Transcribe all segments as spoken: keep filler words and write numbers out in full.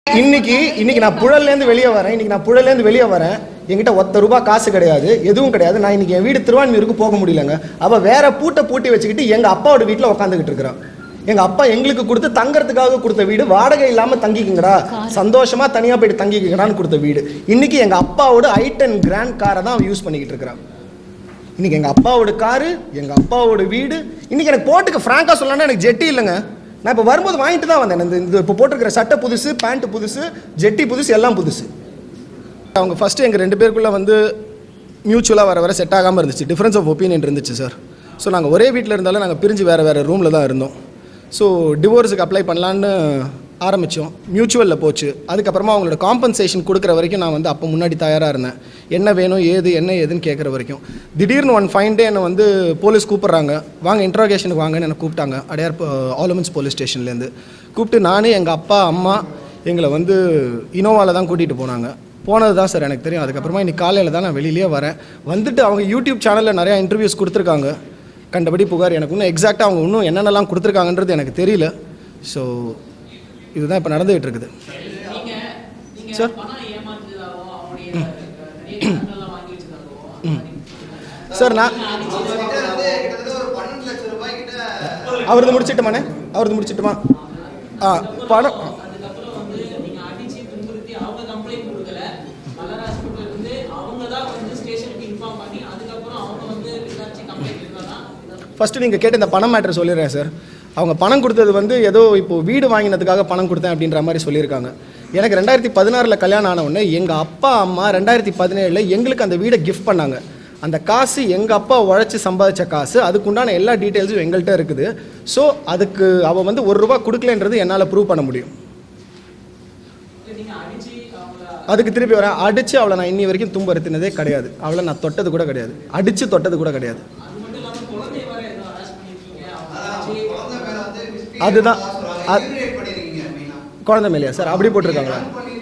இன்னைக்கு இன்னைக்கு நான் புழல்லேருந்து வெளியே வரேன் இன்னைக்கு நான் புழல்லேருந்து வெளியே வரேன் என்கிட்ட ஒத்த ரூபாய் காசு கிடையாது எதுவும் கிடையாது நான் இன்னைக்கு என் வீடு திருவான்மியூருக்கு போக முடியலங்க அவள் வேற பூட்டை பூட்டி வச்சுக்கிட்டு எங்கள் அப்பாவோட வீட்டில் உட்காந்துக்கிட்டு இருக்கிறான் எங்கள் அப்பா எங்களுக்கு கொடுத்து தங்கறதுக்காக கொடுத்த வீடு வாடகை இல்லாமல் தங்கிக்குங்கடா சந்தோஷமாக தனியாக போயிட்டு தங்கிக்குங்கடான்னு கொடுத்த வீடு இன்னைக்கு எங்கள் அப்பாவோட ஐ டென் கிராண்ட் காரை தான் அவன் யூஸ் பண்ணிக்கிட்டு இருக்கிறான் இன்னைக்கு எங்கள் அப்பாவோட காரு எங்கள் அப்பாவோட வீடு இன்னைக்கு எனக்கு போட்டுக்கு ஃப்ராங்காக சொல்லணும்னா எனக்கு ஜெட்டி இல்லைங்க நான் இப்போ வரும்போது வாங்கிட்டு தான் வந்தேன் இந்த இந்த இப்போ போட்டிருக்கிற சட்டை புதுசு பேண்ட் புதுசு ஜெட்டி புதுசு எல்லாம் புதுசு அவங்க ஃபஸ்ட்டு எங்கள் ரெண்டு பேருக்குள்ளே வந்து மியூச்சுவலாக வர வர செட் ஆகாமல் இருந்துச்சு டிஃப்ரென்ஸ் ஆஃப் ஒப்பீனியன் இருந்துச்சு சார் ஸோ நாங்கள் ஒரே வீட்டில் இருந்தாலும் நாங்கள் பிரிஞ்சு வேறு வேறு ரூமில் தான் இருந்தோம் ஸோ டிவோர்ஸுக்கு அப்ளை பண்ணலான்னு ஆரம்பித்தோம் மியூச்சுவலில் போச்சு அதுக்கப்புறமா அவங்களோட காம்பன்சேஷன் கொடுக்குற வரைக்கும் நான் வந்து அப்போ முன்னாடி தயாராக இருந்தேன் என்ன வேணும் ஏது என்ன ஏதுன்னு கேட்குற வரைக்கும் திடீர்னு ஒன் ஃபைன் டே என்னை வந்து போலீஸ் கூப்பிட்றாங்க வாங்க இன்ட்ராகேஷனுக்கு வாங்கன்னு என்னை கூப்பிட்டாங்க அடையார் ஆலமன்ஸ் போலீஸ் ஸ்டேஷன்லேருந்து கூப்பிட்டு நானே எங்கள் அப்பா அம்மா எங்களை வந்து இனோவாவில் தான் கூட்டிகிட்டு போனாங்க போனது தான் சார் எனக்கு தெரியும் அதுக்கப்புறமா இன்னைக்கு காலையில் தான் நான் வெளியிலே வரேன் வந்துட்டு அவங்க யூடியூப் சேனலில் நிறையா இன்டர்வியூஸ் கொடுத்துருக்காங்க கண்டபடி புகார் எனக்கு இன்னும் எக்ஸாக்டாக அவங்க இன்னும் என்னென்னலாம் கொடுத்துருக்காங்கன்றது எனக்கு தெரியல ஸோ இதுதான் இப்போ நடந்துகிட்டு இருக்குது சார் சார் நான் அவரது முடிச்சிட்டுமாண்ணே அவரது முடிச்சிட்டுமா ஆ பணம் ஃபஸ்ட்டு நீங்கள் கேட்ட இந்த பணம் மேட்ரு சொல்லிடுறேன் சார் அவங்க பணம் கொடுத்தது வந்து ஏதோ இப்போது வீடு வாங்கினதுக்காக பணம் கொடுத்தேன் அப்படின்ற மாதிரி சொல்லியிருக்காங்க எனக்கு ரெண்டாயிரத்தி பதினாறில் கல்யாணம் ஆன உடனே எங்கள் அப்பா அம்மா ரெண்டாயிரத்தி பதினேழில் எங்களுக்கு அந்த வீடை கிஃப்ட் பண்ணாங்க அந்த காசு எங்கள் அப்பா உழைச்சி சம்பாதிச்ச காசு அதுக்குண்டான எல்லா டீட்டெயில்ஸும் எங்கள்கிட்ட இருக்குது ஸோ அதுக்கு அவள் வந்து ஒரு ரூபா கொடுக்கலன்றது என்னால் ப்ரூவ் பண்ண முடியும் அதுக்கு திருப்பி வரேன் அடித்து அவளை நான் இன்னி வரைக்கும் துன்புறுத்தினதே கிடையாது அவளை நான் தொட்டது கூட கிடையாது அடித்து தொட்டது கூட கிடையாது அதுதான் குழந்தை மேலையா சார் அப்படி போட்டிருக்காங்களா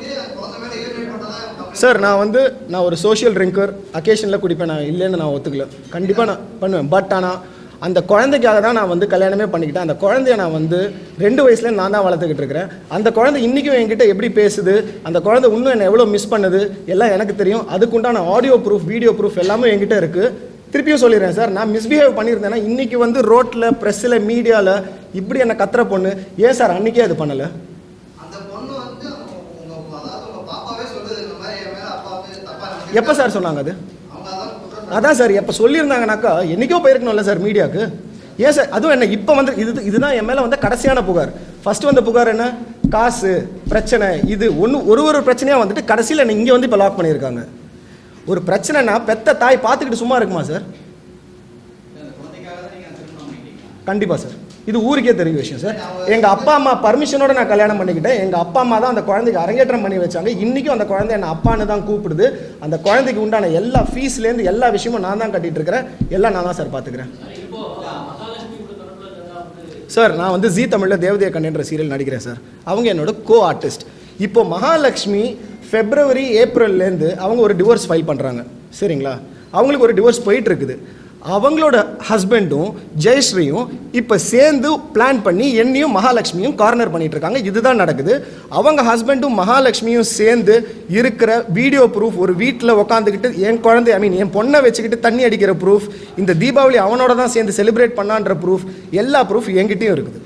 சார் நான் வந்து நான் ஒரு சோஷியல் ட்ரிங்கர் அக்கேஷனில் குடிப்பேன் நான் இல்லைன்னு நான் ஒத்துக்கல கண்டிப்பாக நான் பண்ணுவேன் பட் ஆனால் அந்த குழந்தைக்காக தான் நான் வந்து கல்யாணமே பண்ணிக்கிட்டேன் அந்த குழந்தைய நான் வந்து ரெண்டு வயசுல நான் தான் வளர்த்துக்கிட்டு இருக்கிறேன் அந்த குழந்தை இன்றைக்கும் என்கிட்ட எப்படி பேசுது அந்த குழந்தை இன்னும் என்னை எவ்வளோ மிஸ் பண்ணுது எல்லாம் எனக்கு தெரியும் அதுக்குண்டான ஆடியோ ப்ரூஃப் வீடியோ ப்ரூஃப் எல்லாமே என்கிட்ட இருக்குது திருப்பியும் சொல்லிடுறேன் சார் நான் மிஸ்பிஹேவ் பண்ணியிருந்தேன்னா இன்றைக்கி வந்து ரோட்டில் ப்ரெஸ்ஸில் மீடியாவில் இப்படி என்ன கத்துற பொண்ணு ஏன் சார் அன்றைக்கே அது பண்ணலை எப்போ சார் சொன்னாங்க அது அதான் சார் எப்போ சொல்லியிருந்தாங்கனாக்கா என்றைக்கோ போயிருக்கணும்ல சார் மீடியாவுக்கு ஏன் சார் அதுவும் என்ன இப்போ வந்து இது இதுதான் என் மேலே வந்து கடைசியான புகார் ஃபஸ்ட்டு வந்த புகார் என்ன காசு பிரச்சனை இது ஒன்று ஒரு ஒரு பிரச்சனையாக வந்துட்டு கடைசியில் என்ன இங்கே வந்து இப்போ லாக் பண்ணியிருக்காங்க ஒரு பிரச்சனைனா பெத்த தாய் பார்த்துக்கிட்டு சும்மா இருக்குமா சார் கண்டிப்பாக சார் இது ஊருக்கே தெரிஞ்ச விஷயம் சார் எங்கள் அப்பா அம்மா பர்மிஷனோட நான் கல்யாணம் பண்ணிக்கிட்டேன் எங்கள் அப்பா அம்மா தான் அந்த குழந்தைக்கு அரங்கேற்றம் பண்ணி வச்சாங்க இன்றைக்கும் அந்த குழந்தை என்னை அப்பான்னு தான் கூப்பிடுது அந்த குழந்தைக்கு உண்டான எல்லா ஃபீஸ்லேருந்து எல்லா விஷயமும் நான் தான் கட்டிகிட்டு இருக்கிறேன் எல்லாம் நான் தான் சார் பார்த்துக்கிறேன் சார் நான் வந்து ஜீ தமிழில் தேவதைய கண்ணுன்ற சீரியல் நடிக்கிறேன் சார் அவங்க என்னோட கோ ஆர்டிஸ்ட் இப்போ மகாலட்சுமி ஃபெப்ரவரி ஏப்ரல்லேருந்து அவங்க ஒரு டிவோர்ஸ் ஃபைல் பண்ணுறாங்க சரிங்களா அவங்களுக்கு ஒரு டிவோர்ஸ் போயிட்டு இருக்குது அவங்களோட ஹஸ்பண்டும் ஜெயஸ்ரீயும் இப்போ சேர்ந்து பிளான் பண்ணி என்னையும் மகாலட்சுமியும் கார்னர் பண்ணிட்டு இருக்காங்க இதுதான் நடக்குது அவங்க ஹஸ்பண்டும் மகாலட்சுமியும் சேர்ந்து இருக்கிற வீடியோ ப்ரூஃப் ஒரு வீட்டில் உட்காந்துக்கிட்டு என் குழந்தை ஐ மீன் என் பொண்ணை வச்சுக்கிட்டு தண்ணி அடிக்கிற ப்ரூஃப் இந்த தீபாவளி அவனோட தான் சேர்ந்து செலிப்ரேட் பண்ணான்ற ப்ரூஃப் எல்லா ப்ரூஃப் என்கிட்டையும் இருக்குது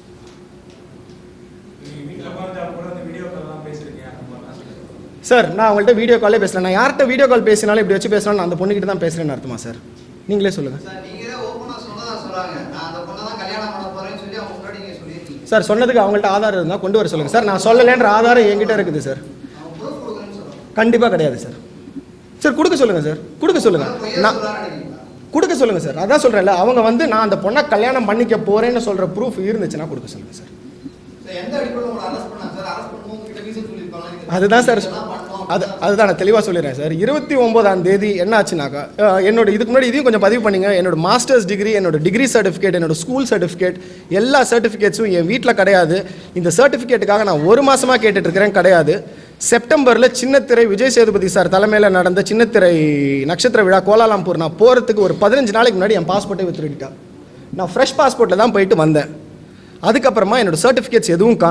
சார் நான் அவங்கள்ட்ட வீடியோ காலே பேசுகிறேன் நான் யார்கிட்ட வீடியோ கால் பேசினாலும் இப்படி வச்சு பேசுகிறேன் நான் அந்த பொண்ணுக்கிட்ட தான் பேசுகிறேன்னு அர்த்தமா சார் நீங்களே சொல்லுங்கள் சார் சொன்னதுக்கு அவங்கள்ட்ட ஆதாரம் இருந்தால் கொண்டு வர சொல்லுங்கள் சார் நான் சொல்லலைன்ற ஆதாரம் என்கிட்ட இருக்குது சார் கண்டிப்பாக கிடையாது சார் சார் கொடுக்க சொல்லுங்கள் சார் கொடுக்க சொல்லுங்கள் நான் கொடுக்க சொல்லுங்கள் சார் அதான் சொல்கிறேன்ல அவங்க வந்து நான் அந்த பொண்ணை கல்யாணம் பண்ணிக்க போகிறேன்னு சொல்கிற ப்ரூஃப் இருந்துச்சுன்னா கொடுக்க சொல்லுங்கள் சார் அதுதான் சார் அது அதுதான் நான் தெளிவாக சொல்லிடுறேன் சார் இருபத்தி ஒம்போதாம் தேதி என்ன ஆச்சுனாக்கா என்னோட இதுக்கு முன்னாடி இதையும் கொஞ்சம் பதிவு பண்ணிங்க என்னோட மாஸ்டர்ஸ் டிகிரி என்னோட டிகிரி சர்டிஃபிகேட் என்னோட ஸ்கூல் சர்டிஃபிகேட் எல்லா சர்டிஃபிகேட்ஸும் என் வீட்டில் கிடையாது இந்த சர்டிஃபிகேட்டுக்காக நான் ஒரு மாதமாக கேட்டுட்ருக்கிறேன் கிடையாது செப்டம்பரில் சின்னத்திரை விஜய் சேதுபதி சார் தலைமையில் நடந்த சின்னத்திரை நட்சத்திர விழா கோலாலம்பூர் நான் போகிறதுக்கு ஒரு பதினஞ்சு நாளைக்கு முன்னாடி என் பாஸ்போர்ட்டை வித்துருக்கிட்டேன் நான் ஃப்ரெஷ் பாஸ்போர்ட்டில் தான் போயிட்டு வந்தேன் அதுக்கப்புறமா என்னோட சர்டிஃபிகேட்ஸ் எதுவும் காணும்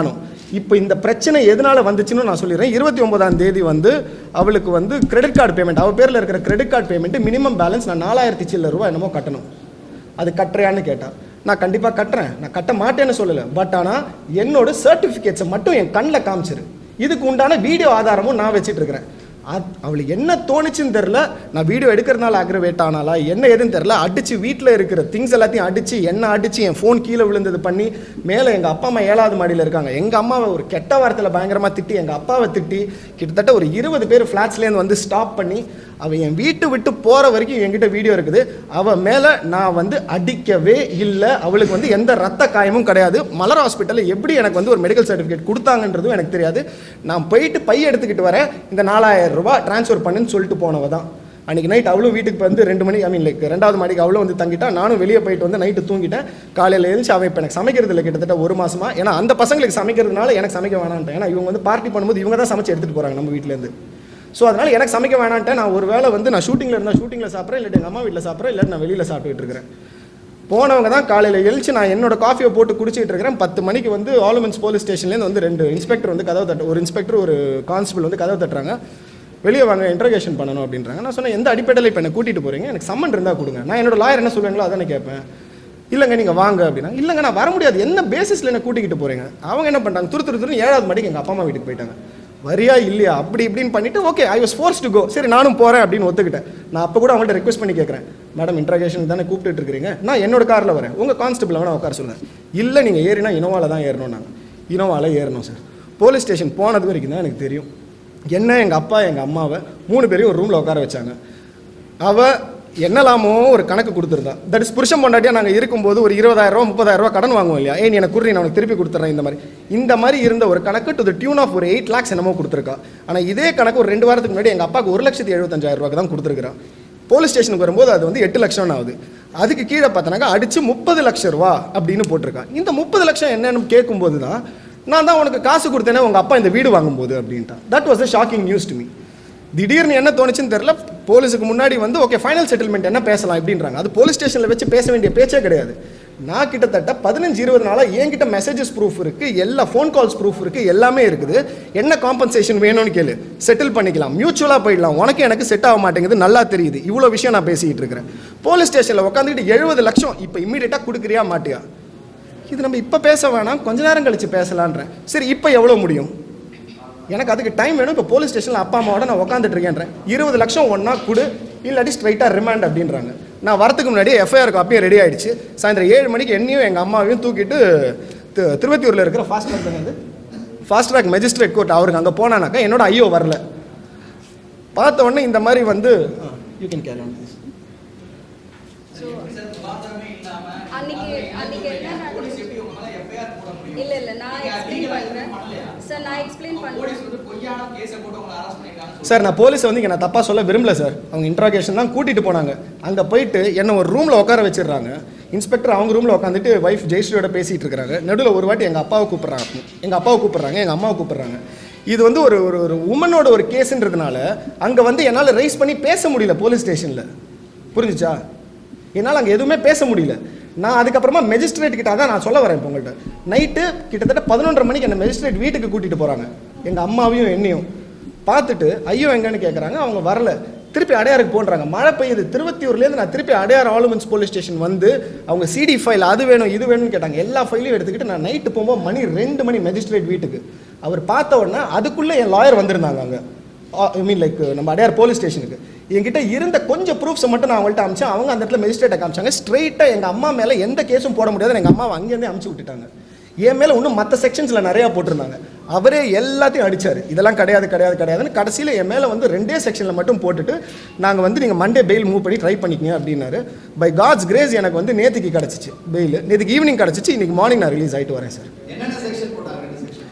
இப்போ இந்த பிரச்சனை எதனால வந்துச்சுன்னு நான் சொல்லிடுறேன். இருபத்தி ஒன்பதாம் தேதி வந்து அவளுக்கு வந்து கிரெடிட் கார்டு பேமெண்ட், அவள் பேரில் இருக்கிற credit card payment minimum balance நான் நாலாயிரத்தி சில்லற ரூபா என்னமோ கட்டணும். அது கட்டுறியான்னு கேட்டால் நான் கண்டிப்பாக கட்டுறேன், நான் கட்ட மாட்டேன்னு சொல்லலை. பட் ஆனால் என்னோட சர்டிஃபிகேட்ஸை மட்டும் என் கண்ணில் காமிச்சிரு, இதுக்கு உண்டான வீடியோ ஆதாரமும் நான் வச்சுட்டு இருக்கிறேன். அவளுக்கு என்ன தோணுச்சுன்னு தெரில, நான் வீடியோ எடுக்கிறதுனால அக்ரவேட் ஆனாலா என்ன எதுன்னு தெரில, அடித்து வீட்டில் இருக்கிற திங்ஸ் எல்லாத்தையும் அடித்து என்ன அடித்து என் ஃபோன் கீழே விழுந்தது பண்ணி மேலே எங்கள் அப்பா அம்மா ஏழாவது மாடியில் இருக்காங்க, எங்கள் அம்மாவை ஒரு கெட்ட வார்த்தையில் பயங்கரமாக திட்டி எங்கள் அப்பாவை திட்டி கிட்டத்தட்ட ஒரு இருபது பேர் ஃப்ளாட்ஸ்லேருந்து வந்து ஸ்டாப் பண்ணி அவள் என் வீட்டு விட்டு போகிற வரைக்கும் என்கிட்ட வீடியோ இருக்குது. அவள் மேலே நான் வந்து அடிக்கவே இல்லை, அவளுக்கு வந்து எந்த ரத்த காயமும் கிடையாது. மலர் ஹாஸ்பிட்டலில் எப்படி எனக்கு வந்து ஒரு மெடிக்கல் சர்டிஃபிகேட் கொடுத்தாங்கன்றதும் எனக்கு தெரியாது. நான் போயிட்டு பை எடுத்துக்கிட்டு வரேன், இந்த நாலாயிரம் ரூபாய் ட்ரான்ஸ்ஃபர் பண்ணுன்னு சொல்லிட்டு போனவ தான். அன்றைக்கி நைட் அவளும் வீட்டுக்கு வந்து ரெண்டு மணி ஐ மீன் லைக் ரெண்டாவது மாடிக்கு அவளும் வந்து தங்கிட்டா, நானும் வெளியே போயிட்டு வந்து நைட்டு தூங்கிட்டேன். காலையில் எழுந்துச்சு அவன் இப்போ எனக்கு சமைக்கிறது இல்லை கிட்டத்தட்ட ஒரு மாதமாக. ஏன்னா அந்த பசங்களுக்கு சமைக்கிறதுனால எனக்கு சமைக்க வேணான்ட்டேன். ஏன்னா இவங்க வந்து பார்ட்டி பண்ணும்போது இவங்க தான் சமைச்சு எடுத்துகிட்டு போகிறாங்க நம்ம வீட்டிலேருந்து. ஸோ அதனால் எனக்கு சமைக்க வேணான்ட்டேன். நான் ஒரு வேளை வந்து நான் ஷூட்டிங்கில் இருந்தால் ஷூட்டிங்கில் சாப்பிட்றேன், இல்லாட்டி எங்கள் அம்மா வீட்டில் சாப்பிட்றேன், இல்லை நான் வெளியில் சாப்பிட்டுட்டு இருக்கிறேன். போனவங்க தான் காலையில் எழுச்சி நான் என்னோட காஃபியை போட்டு குடிச்சிட்டு இருக்கிறேன். பத்து மணிக்கு வந்து ஆலுமென்ஸ் போலீஸ் ஸ்டேஷன்லேருந்து வந்து ரெண்டு இன்ஸ்பெக்டர் வந்து கதவு தட்டு, ஒரு இன்ஸ்பெக்டர் ஒரு கான்ஸ்டபிள் வந்து கதவு தட்டுறாங்க. வெளியே வாங்க இன்ட்ரோகேஷன் பண்ணணும் அப்படின்றாங்க. நான் சொன்னேன் எந்த அடிப்படையில் இப்போ என்னை கூட்டிகிட்டு போகிறீங்க, எனக்கு சம்மன் இருந்தால் கொடுங்க, நான் என்னோட லாயர் என்ன சொல்லுவாங்களோ அதானே கேட்பேன். இல்லைங்க நீங்கள் வாங்க அப்படின்னா, இல்லைங்க நான் வர முடியாது, என்ன பேசிஸில் என்ன கூட்டிகிட்டு போகிறீங்க. அவங்க என்ன பண்ணுறாங்க, துரு துரு துருன்னு ஏழாவது மணிக்கு எங்கள் அப்பா அம்மா வீட்டுக்கு போயிட்டாங்க. வரியா இல்லையா அப்படி இப்படின்னு பண்ணிட்டு okay I was force to go, சரி நானும் போகிறேன் அப்படின்னு ஒத்துக்கிட்டேன். நான் அப்போ கூட அவங்கள்ட்ட ரெக்வஸ்ட் பண்ணி கேட்குறேன், மேடம் இன்ட்ராகேஷன் தானே கூப்பிட்டு இருக்கிறீங்க, நான் என்னோட காரில் வரேன், உங்கள் கான்ஸ்டபிள் வேணா உட்கார சொல்லுங்கள். இல்லை நீங்கள் ஏறினா இனோவாவில் தான் ஏறணும். நாங்கள் இனோவாவில் ஏறணும் சார். போலீஸ் ஸ்டேஷன் போனது வரைக்கும் தான் எனக்கு தெரியும். என்ன எங்கள் அப்பா எங்கள் அம்மாவை மூணு பேரையும் ஒரு ரூமில் உட்கார வச்சாங்க. அவள் என்னலாமோ ஒரு கணக்கு கொடுத்துருந்தா. தட் இஸ் புருஷன் பொண்டாட்டியாக நாங்கள் இருக்கும்போது ஒரு இருபதாயிரம் ரூபா முப்பதாயிரம் ரூபா கடன் வாங்குவோம் இல்லையா, ஏன் எனக்கு குறி நான் உனக்கு திருப்பி கொடுத்துட்றேன் இந்த மாதிரி இந்த மாதிரி இருந்த ஒரு கணக்கு டு த டியூன் ஆஃப் ஒரு எயிட் லேக்ஸ் என்னமோ கொடுத்துருக்கா. ஆனால் இதே கணக்கு ஒரு ரெண்டு வாரத்துக்கு முன்னாடி எங்கள் அப்பாவுக்கு ஒரு லட்சத்தி எழுபத்தஞ்சாயிரம் ரூபாய்க்கு தான் கொடுத்துருக்குறான். போலீஸ் ஸ்டேஷனுக்கு வரும்போது அது வந்து எட்டு லட்சம் ஆகுது. அதுக்கு கீழே பார்த்தோன்னாக்கா அடித்து முப்பது லட்சம் ரூபா அப்படின்னு போட்டிருக்கான். இந்த முப்பது லட்சம் என்னன்னு கேட்கும்போது தான் நான் தான் உனக்கு காசு கொடுத்தேனே உங்கள் அப்பா இந்த வீடு வாங்கும்போது அப்படின்ட்டான். That was a shocking news to me. திடீர்னு என்ன தோணுச்சுன்னு தெரியல. போலீஸுக்கு முன்னாடி வந்து ஓகே ஃபைனல் செட்டில்மெண்ட் என்ன பேசலாம் அப்படின்றாங்க. அது போலீஸ் ஸ்டேஷனில் வச்சு பேச வேண்டிய பேச்சே கிடையாது. நான் கிட்டத்தட்ட பதினஞ்சு இருபது நாளாக என்கிட்ட மெசேஜஸ் ப்ரூஃப் இருக்குது, எல்லா ஃபோன் கால்ஸ் ப்ரூஃப் இருக்குது, எல்லாமே இருக்குது. என்ன காம்பன்சேஷன் வேணும்னு கேளு, செட்டில் பண்ணிக்கலாம், மியூச்சுவலாக போயிடலாம், உனக்கு எனக்கு செட் ஆக மாட்டேங்குது, நல்லா தெரியுது, இவ்வளோ விஷயம் நான் பேசிக்கிட்டு இருக்கிறேன். போலீஸ் ஸ்டேஷனில் உட்காந்துக்கிட்டு எழுபது லட்சம் இப்போ இம்மீடியட்டாக கொடுக்குறியா மாட்டியா, இது நம்ம இப்போ பேச வேணாம் கொஞ்ச நேரம் கழித்து பேசலான்றேன். சரி இப்போ எவ்வளோ முடியும், எனக்கு அதுக்கு டைம் வேணும். இப்போ போலீஸ் ஸ்டேஷனில் அப்பா அம்மாவோட நான் உட்காந்துட்டு இருக்கேன்றேன். இருபது லட்சம் ஒன்றா கொடு, இல்லாட்டி ஸ்ட்ரைட்டாக ரிமாண்ட் அப்படின்றாங்க. நான் வரத்துக்கு முன்னாடி எஃப்ஐஆர் காப்பியும் ரெடி ஆகிடுச்சு. சாயந்தரம் ஏழு மணிக்கு என்னையும் எங்கள் அம்மாவையும் தூக்கிட்டு திருவத்தியூரில் இருக்கிற ஃபாஸ்ட் ட்ராக் வந்து ஃபாஸ்ட் ட்ராக் மெஜிஸ்ட்ரேட் கோர்ட் அவருக்கு அங்கே போனானாக்கா என்னோட ஐயோ வரல. பார்த்த உடனே இந்த மாதிரி வந்து யூ கேன் கேரி ஆன். இல்ல இல்ல நான் எக்ஸ்பிளைன் பண்றேன் சார். நான் எக்ஸ்பிளைன் பண்றேன் சார். நான் போலீஸை வந்து இங்கே நான் தப்பாக சொல்ல விரும்பல சார். அவங்க இன்ட்ராகேஷன் தான் கூட்டிகிட்டு போனாங்க. அங்கே போயிட்டு என்னை ஒரு ரூமில் உட்கார வச்சிடுறாங்க. இன்ஸ்பெக்டர் அவங்க ரூமில் உட்காந்துட்டு ஒய்ஃப் ஜெயஸ்ரீயோட பேசிகிட்டு இருக்கிறாங்க. நடுவில் ஒரு வாட்டி எங்கள் அப்பாவை கூப்பிட்றாங்க, எங்கள் அப்பாவை கூப்பிட்றாங்க, எங்கள் அம்மாவை கூப்பிட்றாங்க. இது வந்து ஒரு ஒரு ஒரு உமனோட ஒரு கேஸுன்றதுனால அங்கே வந்து என்னால் ரைஸ் பண்ணி பேச முடியல போலீஸ் ஸ்டேஷனில். புரிஞ்சிச்சா? என்னால் அங்கே எதுவுமே பேச முடியல. நான் அதுக்கப்புறமா மெஜிஸ்ட்ரேட் கிட்ட தான் நான் சொல்ல வரேன். இப்போ உங்கள்கிட்ட நைட்டு கிட்டத்தட்ட பதினொன்றரை மணிக்கு என்ன மெஜிஸ்ட்ரேட் வீட்டுக்கு கூட்டிகிட்டு போகிறாங்க. எங்கள் அம்மாவையும் என்னையும் பார்த்துட்டு ஐயோ எங்கன்னு கேட்குறாங்க. அவங்க வரல, திருப்பி அடையாருக்கு போன்றாங்க. மழை பெய்யுது. திருவத்தியூர்லேருந்து நான் திருப்பி அடையார் ஆலுமென்ஸ் போலீஸ் ஸ்டேஷன் வந்து அவங்க சிடி ஃபைல் அது வேணும் இது வேணும்னு கேட்டாங்க. எல்லா ஃபைலையும் எடுத்துக்கிட்டு நான் நைட்டு போகும்போது மணி ரெண்டு மணி மெஜிஸ்ட்ரேட் வீட்டுக்கு. அவர் பார்த்த உடனே அதுக்குள்ளே என் லாயர் வந்திருந்தாங்க அங்கே, ஐ மீன் லைக் நம்ம அடையார் போலீஸ் ஸ்டேஷனுக்கு. என்கிட்ட இருந்த கொஞ்சம் ப்ரூஃப்ஸை மட்டும் நான் அவங்கள்ட்ட அமிச்சேன். அவங்க அந்த இடத்துல மெஜிஸ்ட்ரேட்டை காமிச்சாங்க. ஸ்ட்ரெயிட்டாக எங்கள் அம்மா மேலே எந்த கேஸும் போட முடியாது, எங்கள் அம்மாவை அங்கேருந்தே அமுச்சு விட்டுட்டாங்க. என் மேலே இன்னும் மற்ற செக்ஷன்ஸில் நிறையா போட்டிருந்தாங்க. அவரே எல்லாத்தையும் அடித்தார். இதெல்லாம் கிடையாது கிடையாது கிடையாதுன்னு. கடைசியில் என் மேலே வந்து ரெண்டே செக்ஷனில் மட்டும் போட்டுட்டு நாங்கள் வந்து நீங்கள் மண்டே பெயில் மூவ் பண்ணி ட்ரை பண்ணிக்கங்க அப்படின்னாரு. பை காட்ஸ் கிரேஸ் எனக்கு வந்து நேற்றுக்கு கிடச்சிச்சு பெயில். நேற்றுக்கு ஈவினிங் கிடச்சிச்சு. இன்றைக்கி மார்னிங் நான் ரிலீஸ் ஆகிட்டு வரேன் sir.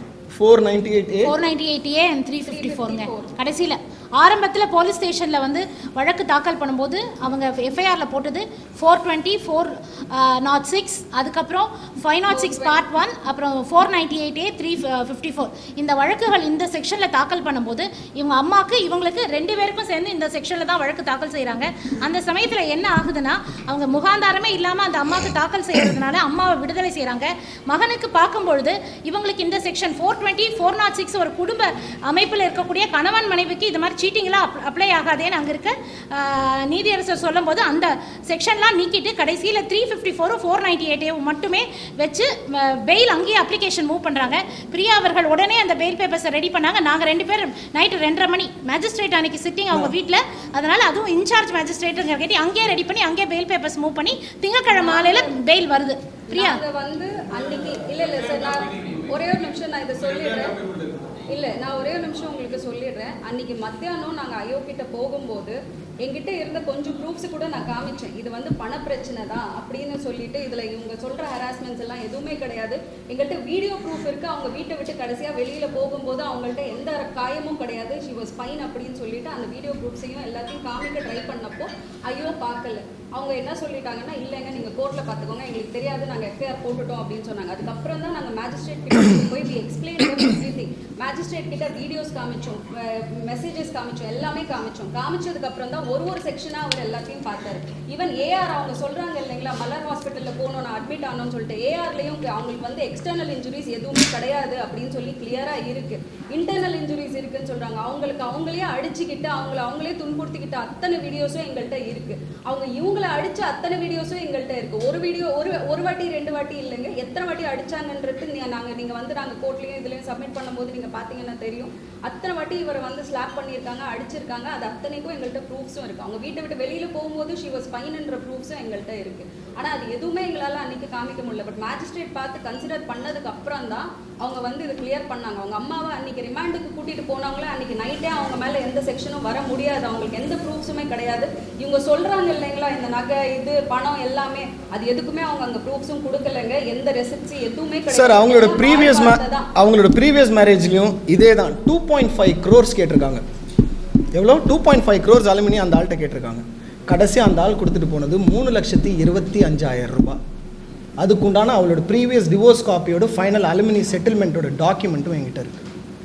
four ninety-eight A four ninety-eight A and three fifty-four ங்க கடைசியில் ஆரம்பத்தில் போலீஸ் ஸ்டேஷனில் வந்து வழக்கு தாக்கல் பண்ணும்போது அவங்க எஃப்ஐஆரில் போட்டது four twenty four naught six அதுக்கப்புறம் five naught six part one அப்புறம் four ninety eight A three fifty four இந்த வழக்குகள் இந்த செக்ஷனில் தாக்கல் பண்ணும்போது இவங்க அம்மாவுக்கு இவங்களுக்கு ரெண்டு பேருக்கும் சேர்ந்து இந்த செக்ஷனில் தான் வழக்கு தாக்கல் செய்கிறாங்க. அந்த சமயத்தில் என்ன ஆகுதுன்னா அவங்க முகாந்தாரமே இல்லாமல் அந்த அம்மாவுக்கு தாக்கல் செய்கிறதுனால அம்மாவை விடுதலை செய்கிறாங்க. மகனுக்கு பார்க்கும்பொழுது இவங்களுக்கு இந்த section four twenty four naught six ஒரு குடும்ப அமைப்பில் இருக்கக்கூடிய கணவன் மனைவிக்கு இது மாதிரி சீட்டிங்லாம் அப் அப்ளை ஆகாதேன்னு அங்கே இருக்க நீதியரசர் சொல்லும் போது அந்த செக்ஷன்லாம் நீக்கிட்டு கடைசியில் த்ரீ ஃபிஃப்டி ஃபோரும் ஃபோர் நைன்டி எயிட் மட்டுமே வச்சு பெயில் அங்கேயே அப்ளிகேஷன் மூவ் பண்ணுறாங்க. பிரியா அவர்கள் உடனே அந்த பெயில் பேப்பர்ஸை ரெடி பண்ணாங்க. நாங்கள் ரெண்டு பேரும் நைட்டு ரெண்டரை மணி மேஜிஸ்ட்ரேட் அன்னைக்கு சிட்டிங் அவங்க வீட்டில், அதனால் அதுவும் இன்சார்ஜ் மேஜிஸ்ட்ரேட்டுங்கிற கேட்டி அங்கேயே ரெடி பண்ணி அங்கேயே பெயில் பேப்பர்ஸ் மூவ் பண்ணி திங்கட்கிழமை மாலையில் பெயில் வருது. பிரியா வந்து அன்னைக்கு இல்லை இல்லை சார் நான் ஒரே ஒரு நிமிஷம் நான் இதை சொல்லிடுறேன் இல்லை நான் ஒரே ஒரு நிமிஷம் உங்களுக்கு சொல்லிடுறேன். அன்னைக்கு மத்தியானம் நாங்கள் ஐயோ கிட்ட போகும்போது எங்கிட்ட இருந்த கொஞ்சம் ப்ரூஃப்ஸ் கூட நான் காமிச்சேன். இது வந்து பண பிரச்சனை தான் அப்படின்னு சொல்லிட்டு இதில் இவங்க சொல்கிற ஹராஸ்மெண்ட்ஸ் எல்லாம் எதுவுமே கிடையாது. எங்கள்கிட்ட வீடியோ ப்ரூஃப் இருக்குது. அவங்க வீட்டை விட்டு கடைசியாக வெளியில் போகும்போது அவங்கள்ட்ட எந்த காயமும் கிடையாது. ஷி வாஸ் ஃபைன் அப்படின்னு சொல்லிட்டு அந்த வீடியோ ப்ரூஃப்ஸையும் எல்லாத்தையும் காமிக்க ட்ரை பண்ணப்போ ஐயோ பார்க்கல. அவங்க என்ன சொல்லிட்டாங்கன்னா இல்லைங்க நீங்கள் கோர்ட்டில் பார்த்துக்கோங்க, எங்களுக்கு தெரியாது, நாங்கள் எஃப்ஐஆர் போட்டுட்டோம் அப்படின்னு சொன்னாங்க. அதுக்கப்புறம் தான் நாங்கள் மேஜிஸ்ட்ரேட் கிட்ட போய் வி எக்ஸ்பிளைன் எவ்ரிதிங். மேஜிஸ்ட்ரேட் கிட்ட வீடியோஸ் காமிச்சோம், மெசேஜஸ் காமிச்சோம், எல்லாமே காமிச்சோம். காமிச்சதுக்கப்புறம் தான் ஒரு ஒரு செக்ஷனாக அவர் எல்லாத்தையும் பார்த்தாரு. ஈவன் ஏஆர் அவங்க சொல்கிறாங்க இல்லைங்களா மலர் ஹாஸ்பிட்டலில் போகணும் நான் அட்மிட் ஆகணும்னு சொல்லிட்டு ஏஆர்லேயும் அவங்களுக்கு வந்து எக்ஸ்டர்னல் இன்ஜுரிஸ் எதுவுமே கிடையாது அப்படின்னு சொல்லி கிளியராக இருக்குது. இன்டர்னல் இன்ஜுரிஸ் இருக்குன்னு சொல்கிறாங்க. அவங்களுக்கு அவங்களே அடிச்சுக்கிட்டு அவங்கள அவங்களே துன்புறுத்திக்கிட்ட அத்தனை வீடியோஸும் எங்கள்கிட்ட இருக்குது. அவங்க இவங்க அடிச்ச அத்தனை வீடியோஸும் எங்கள்கிட்ட இருக்கு. ஒரு வீடியோ ஒரு ஒரு வாட்டி ரெண்டு வாட்டி இல்லைங்க, எத்தனை வாட்டி அடிச்சாங்கன்றது நாங்கள் நீங்கள் வந்து நாங்கள் கோர்ட்லேயும் இதுலேயும் சப்மிட் பண்ணும்போது நீங்கள் பார்த்தீங்கன்னா தெரியும். அத்தனை வாட்டி இவரை வந்து ஸ்லாப் பண்ணியிருக்காங்க, அடிச்சிருக்காங்க. அது அத்தனைக்கும் எங்கள்கிட்ட ப்ரூஃப்ஸும் இருக்குது. அவங்க வீட்டை விட்டு வெளியில் போகும்போது ஷி வாஸ் ஃபைன்ன்ற ப்ரூஃப்ஸும் எங்கள்கிட்ட இருக்குது. ஆனால் அது எதுவுமே எங்களால் அன்றைக்கி காமிக்க முடியல. பட் மேஜிஸ்ட்ரேட் பார்த்து கன்சிடர் பண்ணதுக்கு அப்புறம் தான் அவங்க வந்து இதை கிளியர் பண்ணாங்க. அவங்க அம்மாவை அன்றைக்கி ரிமாண்டுக்கு கூட்டிகிட்டு போனவங்களே அன்றைக்கி நைட்டே அவங்க மேலே எந்த செக்ஷனும் வர முடியாது. அவங்களுக்கு எந்த ப்ரூஃப்ஸுமே கிடையாது. இவங்க சொல்கிறாங்க இல்லைங்களா இந்த நகை இது பணம் எல்லாமே, அது எதுக்குமே அவங்க அங்கே ப்ரூஃப்ஸும் கொடுக்கலங்க. எந்த ரெசிப்ட்ஸ் எதுவுமே கிடையாது. சார் அவங்களோட ப்ரீவியஸ் அவங்களோட ப்ரீவியஸ் மேரேஜ்லையும் இதே தான் டூ பாயிண்ட் ஃபைவ் க்ரோர்ஸ் கேட்டிருக்காங்க. எவ்வளோ? Two point five crores alimony அந்த ஆள்கிட்ட கேட்டிருக்காங்க. கடைசியாக அந்த ஆள் கொடுத்துட்டு போனது மூணு லட்சத்தி இருபத்தி அஞ்சாயிரம் ரூபாய். அதுக்குண்டான அவளோட ப்ரீவியஸ் டிவோர்ஸ் காப்பியோட ஃபைனல் அலுமினி செட்டில்மெண்ட்டோட டாக்குமெண்ட்டும் என்கிட்ட இருக்கு.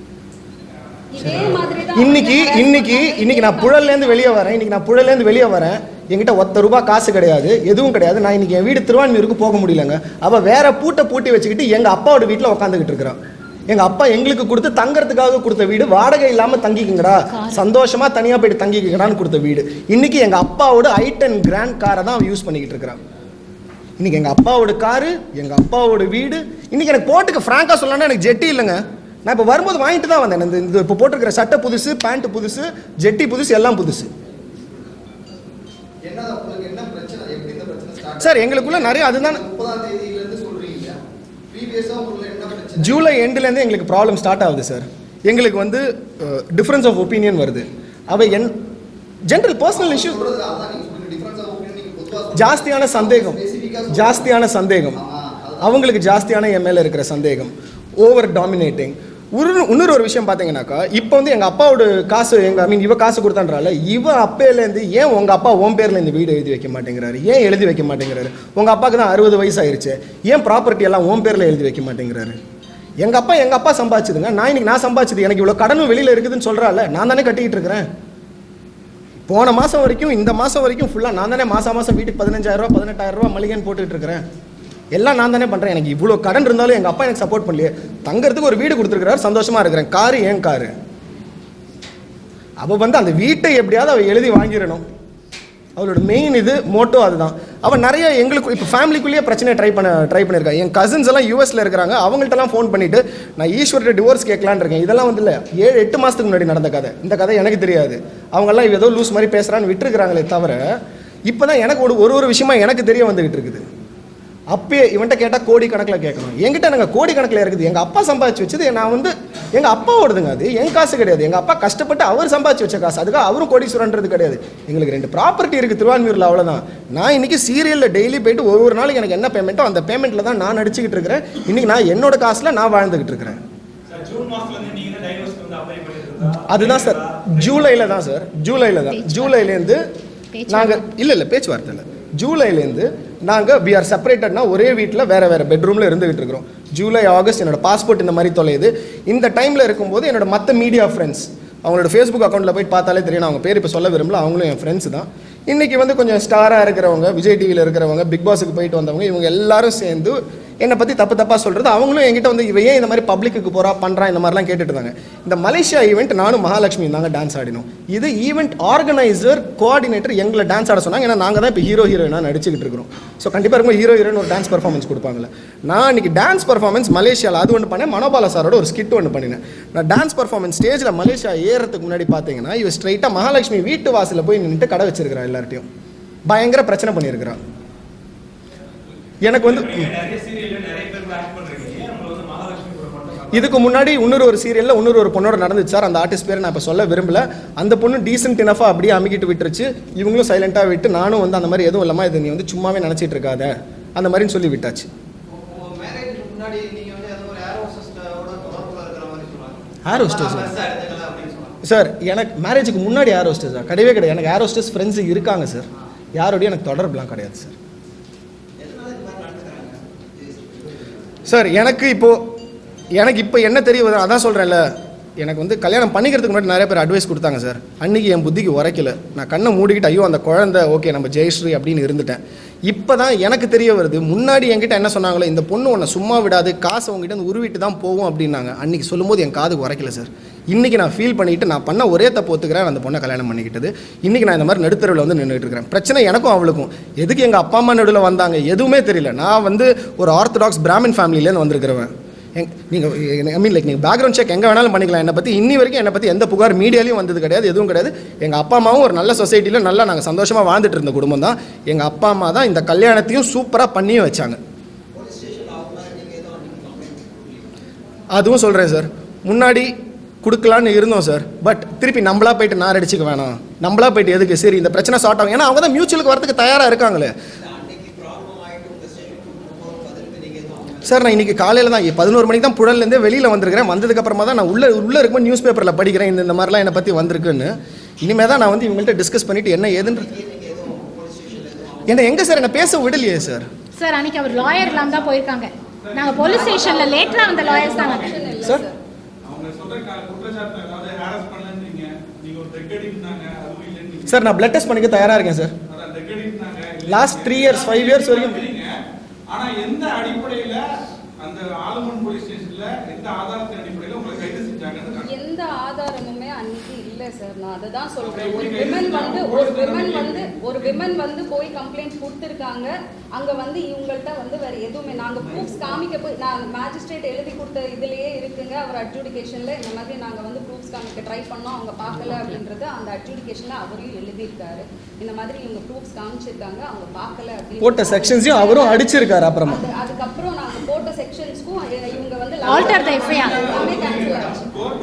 இன்னைக்கு இன்னைக்கு இன்னைக்கு நான் புழல்லேருந்து வெளியே வரேன் இன்னைக்கு நான் புழல்லேருந்து வெளியே வரேன் என்கிட்ட ஒத்த ரூபா காசு கிடையாது, எதுவும் கிடையாது. நான் இன்னைக்கு என் வீடு திருவான்மியூருக்கு போக முடியலங்க. அவள் வேற பூட்டை பூட்டி வச்சுக்கிட்டு எங்கள் அப்பாவோட வீட்டில் உட்காந்துக்கிட்டு இருக்கிறான். எங்கள் அப்பா எங்களுக்கு கொடுத்து தங்கறதுக்காக கொடுத்த வீடு, வாடகை இல்லாமல் தங்கிக்குங்கடா, சந்தோஷமா தனியாக போயிட்டு தங்கிக்கங்கடான்னு கொடுத்த வீடு. இன்னைக்கு எங்கள் அப்பாவோட ஐ டென் கிராண்ட் காரை தான் அவன் யூஸ் பண்ணிக்கிட்டு இருக்கிறான். இன்னைக்கு எங்கள் அப்பாவோட காரு, எங்கள் அப்பாவோட வீடு. இன்னைக்கு எனக்கு போட்டுக்க ஃப்ராங்காக சொல்லணும்னா எனக்கு ஜெட்டி இல்லைங்க. நான் இப்போ வரும்போது வாங்கிட்டு தான் வந்தேன். இந்த இப்போ போட்டிருக்கிற சட்டை புதுசு, பேண்ட் புதுசு, ஜெட்டி புதுசு, எல்லாம் புதுசு. சார் எங்களுக்குள்ள நிறைய அதுதான் ஜூலை எண்ட்லேருந்து எங்களுக்கு ப்ராப்ளம் ஸ்டார்ட் ஆகுது சார். எங்களுக்கு வந்து டிஃப்ரென்ஸ் ஆஃப் ஒப்பீனியன் வருது. அவை என் ஜென்ரல் பர்சனல் இஷ்யூ, ஜாஸ்தியான சந்தேகம் ஜாஸ்தியான சந்தேகம் அவங்களுக்கு ஜாஸ்தியான என் மேலே இருக்கிற சந்தேகம், ஓவர் டாமினேட்டிங். ஒரு இன்னொரு ஒரு விஷயம் பார்த்தீங்கன்னாக்கா, இப்போ வந்து எங்கள் அப்பாவோட காசு எங்கள் ஐ மீன் இவ காசு கொடுத்தான்றால, இவ அப்பேலேருந்து ஏன் உங்கள் அப்பா ஓம் பேரில் இந்த வீடு எழுதி வைக்க மாட்டேங்கிறாரு, ஏன் எழுதி வைக்க மாட்டேங்கிறாரு? உங்கள் அப்பாவுக்கு தான் அறுபது வயசு ஆயிடுச்சு, ஏன் ப்ராப்பர்ட்டி எல்லாம் ஓம் பேரில் எழுதி வைக்க மாட்டேங்கிறாரு? எங்கள் அப்பா எங்கள் அப்பா சம்பாதிச்சதுங்க, நான் இன்னைக்கு நான் சம்பாதிச்சது. எனக்கு இவ்வளோ கடனும் வெளியில் இருக்குதுன்னு சொல்கிறால, நான் தானே கட்டிக்கிட்டு இருக்கிறேன். போன மாதம் வரைக்கும் இந்த மாதம் வரைக்கும் ஃபுல்லாக நான் தானே மாதம் மாதம் வீட்டுக்கு பதினஞ்சாயிரரூவா பதினெட்டாயிரம் ரூபா மளிகைன்னு போட்டுக்கிட்டு இருக்கிறேன். எல்லாம் நான் தானே பண்ணுறேன். எனக்கு இவ்வளோ கடன் இருந்தாலும் எங்கள் அப்பா எனக்கு சப்போர்ட் பண்ணலையே. தங்கறதுக்கு ஒரு வீடு கொடுத்துருக்கிறாரு, சந்தோஷமாக இருக்கிறேன். காரு ஏன் காரு? அவள் வந்து அந்த வீட்டை எப்படியாவது அவள் எழுதி வாங்கிடணும். அவளோட மெயின் இது மோட்டோ அதுதான். அவள் நிறைய எங்களுக்கு இப்போ ஃபேமிலிக்குள்ளேயே பிரச்சனை ட்ரை பண்ண ட்ரை பண்ணியிருக்கா. என் கசின்ஸ் எல்லாம் யூஎஸில் இருக்கிறாங்க. அவங்கள்ட்டலாம் ஃபோன் பண்ணிவிட்டு நான் ஈஸ்வர்கிட்ட டிவோர்ஸ் கேட்கலான்னு இருக்கேன். இதெல்லாம் வந்து இல்லை, ஏழு எட்டு மாதத்துக்கு முன்னாடி நடந்த கதை. இந்த கதை எனக்கு தெரியாது. அவங்கெல்லாம் ஏதோ லூஸ் மாதிரி பேசுகிறான்னு விட்டுருக்குறாங்களே தவிர, இப்போ தான் எனக்கு ஒரு ஒரு ஒரு விஷயமா எனக்கு தெரிய வந்துக்கிட்டு இருக்குது. அப்பயே இவன்ட்ட கேட்டால் கோடி கணக்கில் கேட்கணும். என்கிட்ட நாங்கள் கோடி கணக்கில் இருக்குது. எங்கள் அப்பா சம்பாதிச்சு வச்சது நான் வந்து எங்கள் அப்பாவோடதுங்க. அது என் காசு கிடையாது. எங்கள் அப்பா கஷ்டப்பட்டு அவர் சம்பாதிச்சு வச்ச காசு. அதுக்காக அவரும் கோடீஸ்வரன்றது கிடையாது. எங்களுக்கு ரெண்டு ப்ராப்பர்ட்டி இருக்குது திருவான்மியூரில், அவ்வளோதான். நான் இன்றைக்கி சீரியலில் டெய்லி போயிட்டு ஒவ்வொரு நாளைக்கு எனக்கு என்ன பேமெண்ட்டோ அந்த பேமெண்ட்டில் தான் நான் நடிச்சுக்கிட்டு இருக்கிறேன். இன்றைக்கி நான் என்னோட காசில் நான் வாழ்ந்துக்கிட்டு இருக்கிறேன். அதுதான் சார் ஜூலையில் தான் சார் ஜூலையில் தான் ஜூலைலேருந்து நாங்கள் இல்லை இல்லை பேச்சுவார்த்தை இல்லை ஜூலைலேருந்து நாங்கள் வி ஆர் செப்பரேட்டட்னா ஒரே வீட்டில் வேறு வேறு பெட்ரூமில் இருந்துகிட்டு இருக்கிறோம். ஜூலை ஆகஸ்ட் என்னோட பாஸ்போர்ட் இந்த மாதிரி தொலையுது. இந்த டைமில் இருக்கும்போது என்னோட மற்ற மீடியா ஃப்ரெண்ட்ஸ் அவங்களோட ஃபேஸ்புக் அக்கௌண்ட்டில் போய் பார்த்தாலே தெரியும். அவங்க பேர் இப்போ சொல்ல விரும்பல, அவங்களும் என் ஃப்ரெண்ட்ஸ் தான். இன்றைக்கி வந்து கொஞ்சம் ஸ்டாராக இருக்கிறவங்க, விஜய் டிவியில் இருக்கிறவங்க, பிக் பாஸுக்கு போயிட்டு வந்தவங்க, இவங்க எல்லாரும் சேர்ந்து என்னை பற்றி தப்பு தப்பாக சொல்கிறது. அவங்களும் என்கிட்ட வந்து இவன் ஏன் இந்த மாதிரி பப்ளிக்கு போகிறா பண்ணுறான் இந்த மாதிரிலாம் கேட்டுட்டு இருந்தாங்க. இந்த மலேசியா ஈவெண்ட் நானும் மகாலட்சுமி தாங்க டான்ஸ் ஆடினோம். இது ஈவெண்ட் ஆர்கனைசர் கோஆர்டினேட்டர் எங்களை டான்ஸ் ஆட சொன்னாங்க. ஏன்னா நாங்கள் தான் இப்போ ஹீரோ ஹீரோயினாக நடிச்சுக்கிட்டு இருக்கிறோம். ஸோ கண்டிப்பாக இருக்கும் ஹீரோ ஹீரோயின் ஒரு டான்ஸ் பர்ஃபார்மன்ஸ் கொடுப்பாங்களே. நான் இன்றைக்கி டான்ஸ் பர்ஃபார்மன்ஸ் மலேசியாவில் அது ஒன்று பண்ணேன். மனோபாலா சாரோட ஒரு ஸ்கிட் ஒன்று பண்ணினேன். நான் டான்ஸ் பர்ஃபார்மன்ஸ் ஸ்டேஜில் மலேசியா ஏறதுக்கு முன்னாடி பார்த்தீங்கன்னா இவ ஸ்ட்ரைட்டாக மகாலட்சுமி வீட்டு வாசலில் போய் நின்றுட்டு கடை வச்சிருக்கிறான். எல்லார்ட்டையும் பயங்கர பிரச்சனை பண்ணியிருக்கிறான். எனக்கு வந்து இதுக்கு முன்னாடி இன்னொரு ஒரு சீரியலில் இன்னொரு ஒரு பொண்ணோட நடந்துச்சு சார். அந்த ஆர்டிஸ்ட் பேரை நான் இப்போ சொல்ல விரும்பல. அந்த பொண்ணு டீசென்ட் இனஃபாக அப்படியே அமுக்கிட்டு விட்டுருச்சு. இவங்களும் சைலண்ட்டாக விட்டு நானும் வந்து அந்த மாதிரி எதுவும் இல்லாமல் இது நீ வந்து சும்மாவே நினச்சிட்டு இருக்காத அந்த மாதிரின்னு சொல்லி விட்டாச்சு. ஏர் ஹோஸ்டஸ் சார் எனக்கு மேரேஜுக்கு முன்னாடி ஏர் ஹோஸ்டஸ் சார் கிடையவே கிடையாது. எனக்கு ஏர் ஹோஸ்டஸ் ஃப்ரெண்ட்ஸ் இருக்காங்க சார். யாரோடையும் எனக்கு தொடர்புலாம் கிடையாது சார். சார் எனக்கு இப்போது எனக்கு இப்போ என்ன தெரிய வருது அதான் சொல்கிறேன்ல. எனக்கு வந்து கல்யாணம் பண்ணிக்கிறதுக்கு முன்னாடி நிறைய பேர் அட்வைஸ் கொடுத்தாங்க சார். அன்றைக்கி என் புத்திக்கு உரைக்கல. நான் கண்ணை மூடிக்கிட்டு ஐயோ அந்த குழந்தை ஓகே நம்ம ஜெயஸ்ரீ அப்படின்னு இருந்துட்டேன். இப்போ தான் எனக்கு தெரிய வருது. முன்னாடி என்கிட்ட என்ன சொன்னாங்களோ இந்த பொண்ணு உன்னை சும்மா விடாது, காசை உங்ககிட்ட வந்து உருவிட்டு தான் போவோம் அப்படின்னாங்க. அன்றைக்கி சொல்லும்போது என் காதுக்கு உரைக்கல சார். இன்றைக்கி நான் ஃபீல் பண்ணிவிட்டு நான் பண்ண ஒரே தப்பு ஒத்துக்கிறேன். அந்த பொண்ணை கல்யாணம் பண்ணிக்கிட்டது. இன்றைக்கி நான் இந்த மாதிரி நடுத்தரவில் வந்து நின்றுட்டு இருக்கிறேன். பிரச்சனை எனக்கும் அவளுக்கும். எதுக்கு எங்கள் அப்பா அம்மா நடுவில் வந்தாங்க எதுவுமே தெரியல. நான் வந்து ஒரு ஆர்த்தடாக்ஸ் பிராமின் ஃபேமிலியிலேருந்து வந்திருக்கிறவன். எங் நீங்கள் ஐ மீன் லைக் நீங்கள் பேக்ரவுண்ட் செக் எங்கே வேணாலும் பண்ணிக்கலாம். என்னை பற்றி இன்னி வரைக்கும் என்னை பற்றி எந்த புகார் மீடியாலையும் வந்தது கிடையாது, எதுவும் கிடையாது. எங்கள் அப்பா அம்மாவும் ஒரு நல்ல சொசைட்டியில் நல்லா நாங்கள் சந்தோஷமாக வாழ்ந்துட்டு இருந்த குடும்பம் தான். எங்கள் அப்பா அம்மா தான் இந்த கல்யாணத்தையும் சூப்பராக பண்ணியும் வச்சாங்க. அதுவும் சொல்கிறேன் சார். முன்னாடி கொடுக்கலான்னு இருந்தோம் சார். பட் திருப்பி நம்மளா போயிட்டு நான் அடிச்சுக்க வேணாம், நம்மளா போயிட்டு எதுக்கு, சரி இந்த பிரச்சனை சார்ட் ஆகும். ஏன்னா அவங்க தான் மியூச்சுவலுக்கு வரதுக்கு தயாராக இருக்காங்களே சார். நான் இன்றைக்கி காலையில் தான் பதினோரு மணிக்கு தான் புழல்லேருந்தே வெளியில் வந்திருக்கிறேன். வந்ததுக்கப்புறமா தான் நான் உள்ளே உள்ளே இருக்கும்போது நியூஸ் பேப்பரில் படிக்கிறேன் இந்த இந்த மாதிரிலாம் என்னை பற்றி வந்திருக்குன்னு. இனிமேல் தான் நான் வந்து இவங்கள்ட்ட டிஸ்கஸ் பண்ணிவிட்டு என்ன ஏதுன்னு. என்ன எங்கே சார் என்ன பேச விடலையே சார். சார் அன்றைக்கி அவர் லாயர் இல்லாமல் தான் போயிருக்காங்க. நாங்கள் போலீஸ் ஸ்டேஷனில் லேட்டராக வந்த லாயர்ஸ் தாங்க சார். சார் நான் பிளட் டெஸ்ட் பண்ணிக்க தயாராக இருக்கேன் sir. Last three years five years வரைக்கும். ஆனா எந்த அடிப்படையில அந்த ஆலமன் போலீஸ் ஸ்டேஷன்ல எந்த ஆதாரத்தின் அடிப்படையில உங்களை கைது செஞ்சாங்க? எந்த ஆதாரமுமே அன்னைக்கு இல்ல சார். நான் அதை தான் சொல்றேன். ஒரு விமன் வந்து ஒரு விமன் வந்து ஒரு விமன் வந்து போய் கம்ப்ளைண்ட் கொடுத்துருக்காங்க. அங்க வந்து இவங்கள்ட்ட வந்து வேற எதுவுமே நாங்க ப்ரூஃப்ஸ் காமிக்க போய் நான் மேஜிஸ்ட்ரேட் எழுதி கொடுத்த இதுலயே இருக்குங்க. அவர் அட்ஜுடிகேஷன்ல இந்த மாதிரி நாங்க வந்து ப்ரூஃப்ஸ் காமிக்க ட்ரை பண்ணோம், அவங்க பார்க்கல அப்படின்றது அந்த அட்ஜுடிகேஷன்ல அவரையும் எழுதியிருக்காரு. இந்த மாதிரி இவங்க ப்ரூஃப்ஸ் காமிச்சிருக்காங்க, அவங்க பார்க்கல அப்படின்னு போட்ட செக்ஷன்ஸையும் அவரும் அடிச்சிருக்காரு. அப்புறமா அதுக்கப்புறம் நாங்க போட்ட செக்ஷன்ஸ்க்கும் இவங்க வந்து ஆல்டர் தி எஃப்ஐஆர் எல்லாமே கேன்சல் ஆச்சு.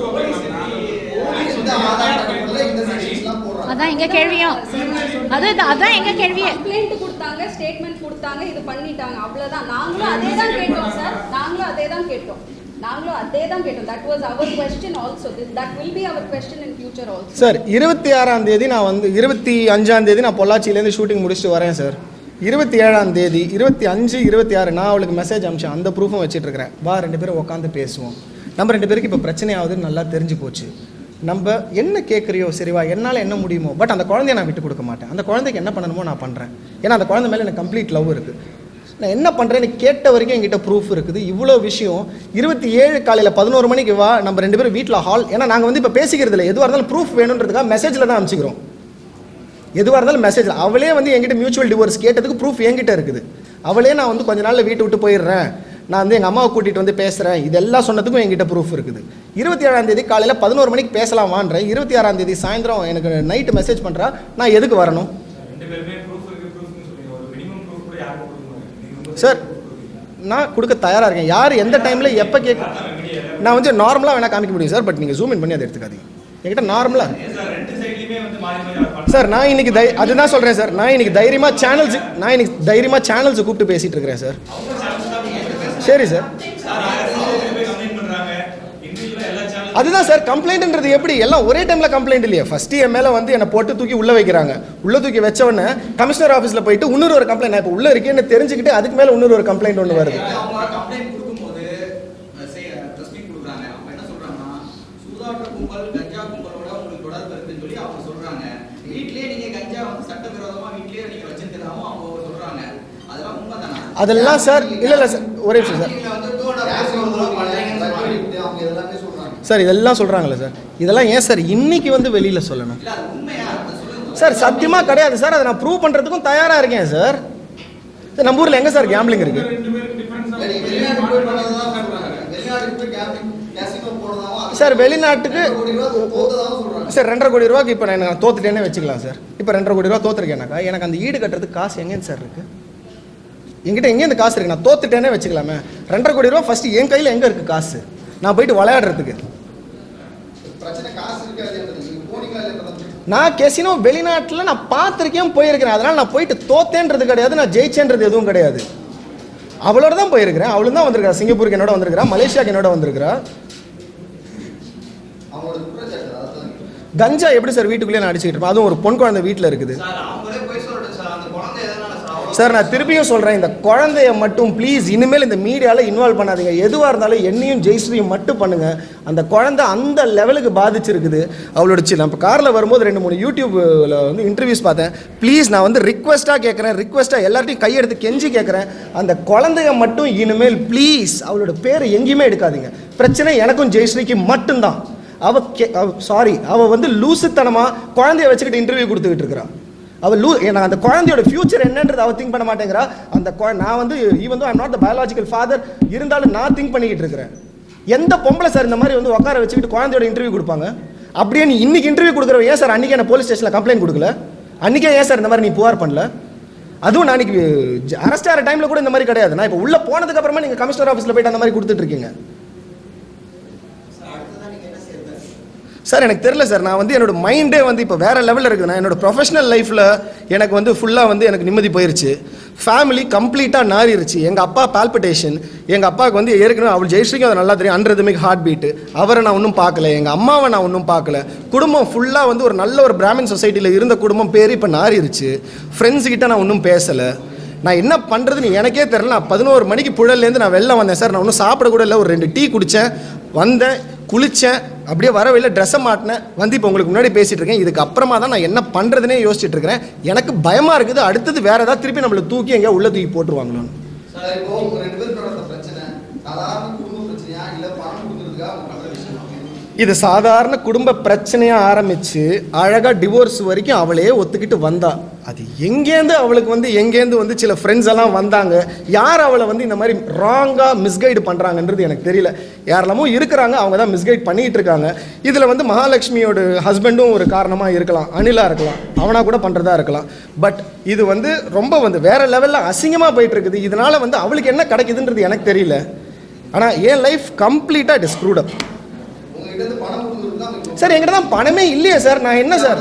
அதான் எங்க கேள்வியும் அது அதான் எங்க கேள்வியே. கம்ப்ளைன்ட் கொடுத்தாங்க, ஸ்டேட்மென்ட் கொடுத்தாங்க, இது பண்ணிட்டாங்க, அவ்வளவுதான். நாங்களும் அதே தான் கேட்டோம் சார். நாங்களும் அதே தான் கேட்டோம் நாங்களும் அதே தான் கேட்டோம். That was our question also. That will be our question in future also. Sir இருபத்தி ஆறாம் தேதி நான் வந்து இருபத்தி அஞ்சாம் தேதி நான் பொள்ளாச்சியிலேருந்து ஷூட்டிங் முடிச்சுட்டு வரேன் சார். இருபத்தி ஏழாம் தேதி இருபத்தி அஞ்சு இருபத்தி ஆறு நான் அவளுக்கு மெசேஜ் அனுப்பிச்சேன். அந்த ப்ரூஃபும் வச்சுட்டு இருக்கிறேன். வா ரெண்டு பேரும் உட்காந்து பேசுவோம். நம்ம ரெண்டு பேருக்கு இப்போ பிரச்சனை ஆகுதுன்னு நல்லா தெரிஞ்சு போச்சு. நம்ம என்ன கேட்குறியோ சரிவா, என்னால் என்ன முடியுமோ. பட் அந்த குழந்தைய நான் விட்டு கொடுக்க மாட்டேன். அந்த குழந்தைக்கு என்ன பண்ணணுமோ நான் பண்ணுறேன். ஏன்னா அந்த குழந்தை மேலே எனக்கு கம்ப்ளீட் லவ் இருக்குது. நான் என்ன பண்ணுறேன்னு கேட்ட வரைக்கும் என்கிட்ட ப்ரூஃப் இருக்குது. இவ்வளோ விஷயம் இருபத்தி ஏழு காலையில் பதினோரு மணிக்கு வா நம்ம ரெண்டு பேரும் வீட்டில் ஹால். ஏன்னா நாங்கள் வந்து இப்போ பேசிக்கிறது இல்லை. எதுவாக இருந்தாலும் ப்ரூஃப் வேணுன்றதுக்காக மெசேஜில் தான் அனுப்பிச்சிக்கிறோம். எதுவாக இருந்தாலும் மெசேஜில். அவளே வந்து என்கிட்ட மியூச்சுவல் டிவோர்ஸ் கேட்டதுக்கு ப்ரூஃப் என்கிட்ட இருக்குது. அவளே நான் வந்து கொஞ்ச நாளில் வீட்டை விட்டு போயிடுறேன், நான் வந்து எங்கள் அம்மாவை கூட்டிகிட்டு வந்து பேசுகிறேன், இதெல்லாம் சொன்னதுக்கும் என்கிட்ட ப்ரூஃப் இருக்குது. இருபத்தி ஏழாம் தேதி காலையில் பதினோரு மணிக்கு பேசலாமான்றேன். இருபத்தி ஆறாம் தேதி சாயந்தரம் எனக்கு நைட்டு மெசேஜ் பண்ணுறா. நான் எதுக்கு வரணும் சார்? நான் கொடுக்க தயாராக இருக்கேன். யார் எந்த டைமில் எப்போ கேட்க நான் வந்து நார்மலாக வேணால் காமிக்க முடியும் சார். பட் நீங்கள் ஜூம் இன் பண்ணி அதை எடுத்துக்காதீங்க. என்கிட்ட நார்மலாக சார். நான் இன்னைக்கு தை அதுதான் சொல்கிறேன் சார். நான் இன்னைக்கு தைரியமாக சேனல்ஸ் நான் இன்னைக்கு தைரியமாக சேனல்ஸை கூப்பிட்டு பேசிகிட்டு இருக்கிறேன் சார். சரி சார். அதுதான் சார் கம்ப்ளைண்ட்ன்றது எப்படி எல்லாம் ஒரே டைமில் கம்ப்ளைண்ட் இல்லையே. ஃபஸ்ட்டு என் மேலே வந்து என்னை போட்டு தூக்கி உள்ளே வைக்கிறாங்க. உள்ளே தூக்கி வச்ச உடனே கமிஷனர் ஆஃபீஸில் போயிட்டு இன்னொரு ஒரு கம்ப்ளைண்ட், நான் இப்போ உள்ளே இருக்கேன்னு தெரிஞ்சுக்கிட்டு அதுக்கு மேலே இன்னொரு ஒரு கம்ப்ளைண்ட் ஒன்று வருது. கம்ப்ளைண்ட் கொடுக்கும்போது ப்ரெஸ் கொடுக்குறாங்க. அவங்க என்ன சொல்கிறாங்கன்னா சூதாட்ட கும்பல் கஞ்சா கும்பலோட உங்களுக்கு தொடர்பு இருக்குன்னு சொல்லி அவங்க சொல்கிறாங்க. வீட்லேயே நீங்கள் கஞ்சா வந்து சட்டவிரோதமாக வீட்லேயே நீங்கள் வச்சிருக்கிறதாவும் அவங்க சொல்கிறாங்க. அதெல்லாம் உண்மை தானே? அதெல்லாம் சார் இல்லை இல்லை சார் ஒரே நிமிஷம் சார் சார் இதெல்லாம் சொல்கிறாங்களே சார், இதெல்லாம் ஏன் சார் இன்னைக்கு வந்து வெளியில் சொல்லணும் சார்? சத்தியமாக கிடையாது சார். அதை நான் ப்ரூவ் பண்ணுறதுக்கும் தயாராக இருக்கேன் சார். சார் நம்ம ஊரில் எங்கே சார் கேம்பிளிங் இருக்குது? சார் வெளிநாட்டுக்கு சார் ரெண்டரை கோடி ரூபாய்க்கு இப்போ நான் தோத்துட்டேன்னே வச்சுக்கலாம் சார். இப்போ ரெண்டரை கோடி ரூபா தோத்துருக்கேனாக்கா எனக்கு அந்த ஈடு கட்டுறதுக்கு காசு எங்கேருந்து சார் இருக்குது? என்கிட்ட எங்கேருந்து காசு இருக்குது? நான் தோத்துட்டேனே வச்சுக்கலாமே. ரெண்டரை கோடி ரூபா ஃபஸ்ட்டு என் கையில் எங்கே இருக்குது காசு? நான் போயிட்டு விளையாடுறதுக்கு நான் கெசினோ வெளிநாட்டில் நான் பார்த்துருக்கேன், போயிருக்கிறேன். அதனால் நான் போயிட்டு தோத்தேன்றது கிடையாது, நான் ஜெயிச்சேன்றது எதுவும் கிடையாது. அவளோட தான் போயிருக்கிறேன். அவளும் தான் வந்திருக்கிறா. சிங்கப்பூருக்கு என்னோட வந்திருக்கிறா, மலேசியாவுக்கு என்னோட வந்திருக்கிறா. கஞ்சா எப்படி சார் வீட்டுக்குள்ளேயே நான் அடிச்சுக்கிட்டு இருப்பேன்? அதுவும் ஒரு பொன் குழந்தை வீட்டில் இருக்குது சார். நான் திருப்பியும் சொல்கிறேன், இந்த குழந்தைய மட்டும் ப்ளீஸ் இனிமேல் இந்த மீடியாவில் இன்வால்வ் பண்ணாதீங்க. எதுவாக இருந்தாலும் என்னையும் ஜெயஸ்ரீயும் மட்டும் பண்ணுங்கள். அந்த குழந்தை அந்த லெவலுக்கு பாதிச்சிருக்குது. அவளோட சின்ன இப்போ காரில் வரும்போது ரெண்டு மூணு யூடியூப்பில் வந்து இன்டர்வியூஸ் பார்த்தேன். ப்ளீஸ் நான் வந்து ரிக்வெஸ்ட்டாக கேட்குறேன், ரிக்வெஸ்ட்டாக எல்லார்ட்டையும் கையெடுத்து கெஞ்சி கேட்குறேன். அந்த குழந்தைய மட்டும் இனிமேல் ப்ளீஸ் அவளோட பேரை எங்கேயுமே எடுக்காதீங்க. பிரச்சனை எனக்கும் ஜெயஸ்ரீக்கு மட்டும்தான். அவள் கே சாரி அவள் வந்து லூசுத்தனமாக குழந்தைய வச்சுக்கிட்டு இன்டர்வியூ கொடுத்துக்கிட்டு இருக்கிறான். அவள் லூ நான் அந்த குழந்தையோட ஃபியூச்சர் என்னன்றது அவள் திங்க் பண்ண மாட்டேங்கிறா. அந்த நான் வந்து even though I am not the biological father இருந்தாலும் நான் திங்க் பண்ணிக்கிட்டு இருக்கிறேன். எந்த பொம்பளை சார் இந்த மாதிரி வந்து உட்கார வச்சுக்கிட்டு குழந்தையோட இன்டர்வியூ கொடுப்பாங்க? அப்படியே நீ இன்னைக்கு இன்டர்வியூ கொடுக்குறவ ஏன் சார் அன்றைக்கி என்ன போலீஸ் ஸ்டேஷனில் கம்ப்ளைண்ட் கொடுக்கல? அன்றைக்கே ஏன் சார் இந்த மாதிரி நீ புகார் பண்ணல? அதுவும் நான் இன்னைக்கு அரெஸ்ட் ஆகிற டைமில் கூட இந்த மாதிரி கிடையாது. நான் இப்போ உள்ளே போனதுக்கப்புறமா நீங்கள் கமிஷனர் ஆஃபீஸில் போய்ட்டு அந்த மாதிரி கொடுத்துட்ருக்கீங்க சார். எனக்கு தெரியல சார். நான் வந்து என்னோட மைண்டே வந்து இப்போ வேறு லெவலில் இருக்குது. நான் என்னோட ப்ரொஃபஷனல் லைஃப்பில் எனக்கு வந்து ஃபுல்லாக வந்து எனக்கு நிம்மதி போயிருச்சு. ஃபேமிலி கம்ப்ளீட்டாக நாரிருச்சு. எங்கள் அப்பா பால்பிட்டேஷன். எங்கள் அப்பாவுக்கு வந்து ஏற்கனவே அவள் ஜெயஸ்ரீக்கு அதை நல்லா தெரியும், அன்றிதமிக் ஹார்ட் பீட்டு. அவரை நான் ஒன்றும் பார்க்கல, எங்கள் அம்மாவை நான் ஒன்றும் பார்க்கல. குடும்பம் ஃபுல்லாக வந்து ஒரு நல்ல ஒரு பிராமின் சொசைட்டியில் இருந்த குடும்பம் பேர் இப்போ நாரிருச்சு. ஃப்ரெண்ட்ஸுக்கிட்ட நான் ஒன்றும் பேசலை. நான் என்ன பண்ணுறதுன்னு எனக்கே தெரியல. நான் பதினோரு மணிக்கு புழல்லேருந்து நான் வெளில வந்தேன் சார். நான் ஒன்றும் சாப்பிட கூட இல்லை. ஒரு ரெண்டு டீ குடித்தேன், வந்தேன், குளித்தேன், அப்படியே வரவில்லை, ட்ரெஸ்ஸை மாட்டினேன், வந்து இப்போ உங்களுக்கு முன்னாடி பேசிகிட்டு இருக்கேன். இதுக்கு அப்புறமா தான் நான் என்ன பண்ணுறதுனே யோசிச்சுட்டு இருக்கிறேன். எனக்கு பயமாக இருக்குது. அடுத்தது வேறு ஏதாவது திருப்பி நம்மளை தூக்கி எங்கேயா உள்ள தூக்கி போட்டுருவாங்களோன்னு. இது சாதாரண குடும்ப பிரச்சனையாக ஆரம்பித்து அழகாக டிவோர்ஸ் வரைக்கும் அவளே ஒத்துக்கிட்டு வந்தா. அது எங்கேருந்து அவளுக்கு வந்து எங்கேருந்து வந்து சில ஃப்ரெண்ட்ஸ் எல்லாம் வந்தாங்க. யார் அவளை வந்து இந்த மாதிரி ராங்காக மிஸ்கைடு பண்ணுறாங்கன்றது எனக்கு தெரியல. யாரெல்லாமோ இருக்கிறாங்க, அவங்க தான் மிஸ்கைட் பண்ணிகிட்டு இருக்காங்க. இதில் வந்து மகாலட்சுமியோட ஹஸ்பண்டும் ஒரு காரணமாக இருக்கலாம், அனிலாக இருக்கலாம், அவனாக கூட பண்ணுறதா இருக்கலாம். பட் இது வந்து ரொம்ப வந்து வேறு லெவலில் அசிங்கமாக போயிட்டு இருக்குது. இதனால் வந்து அவளுக்கு என்ன கிடைக்குதுன்றது எனக்கு தெரியல. ஆனால் என் லைஃப் கம்ப்ளீட்டாக it is screwed up sir. என்கிட்ட தான் பணமே இல்லையே சார். நான் என்ன சார்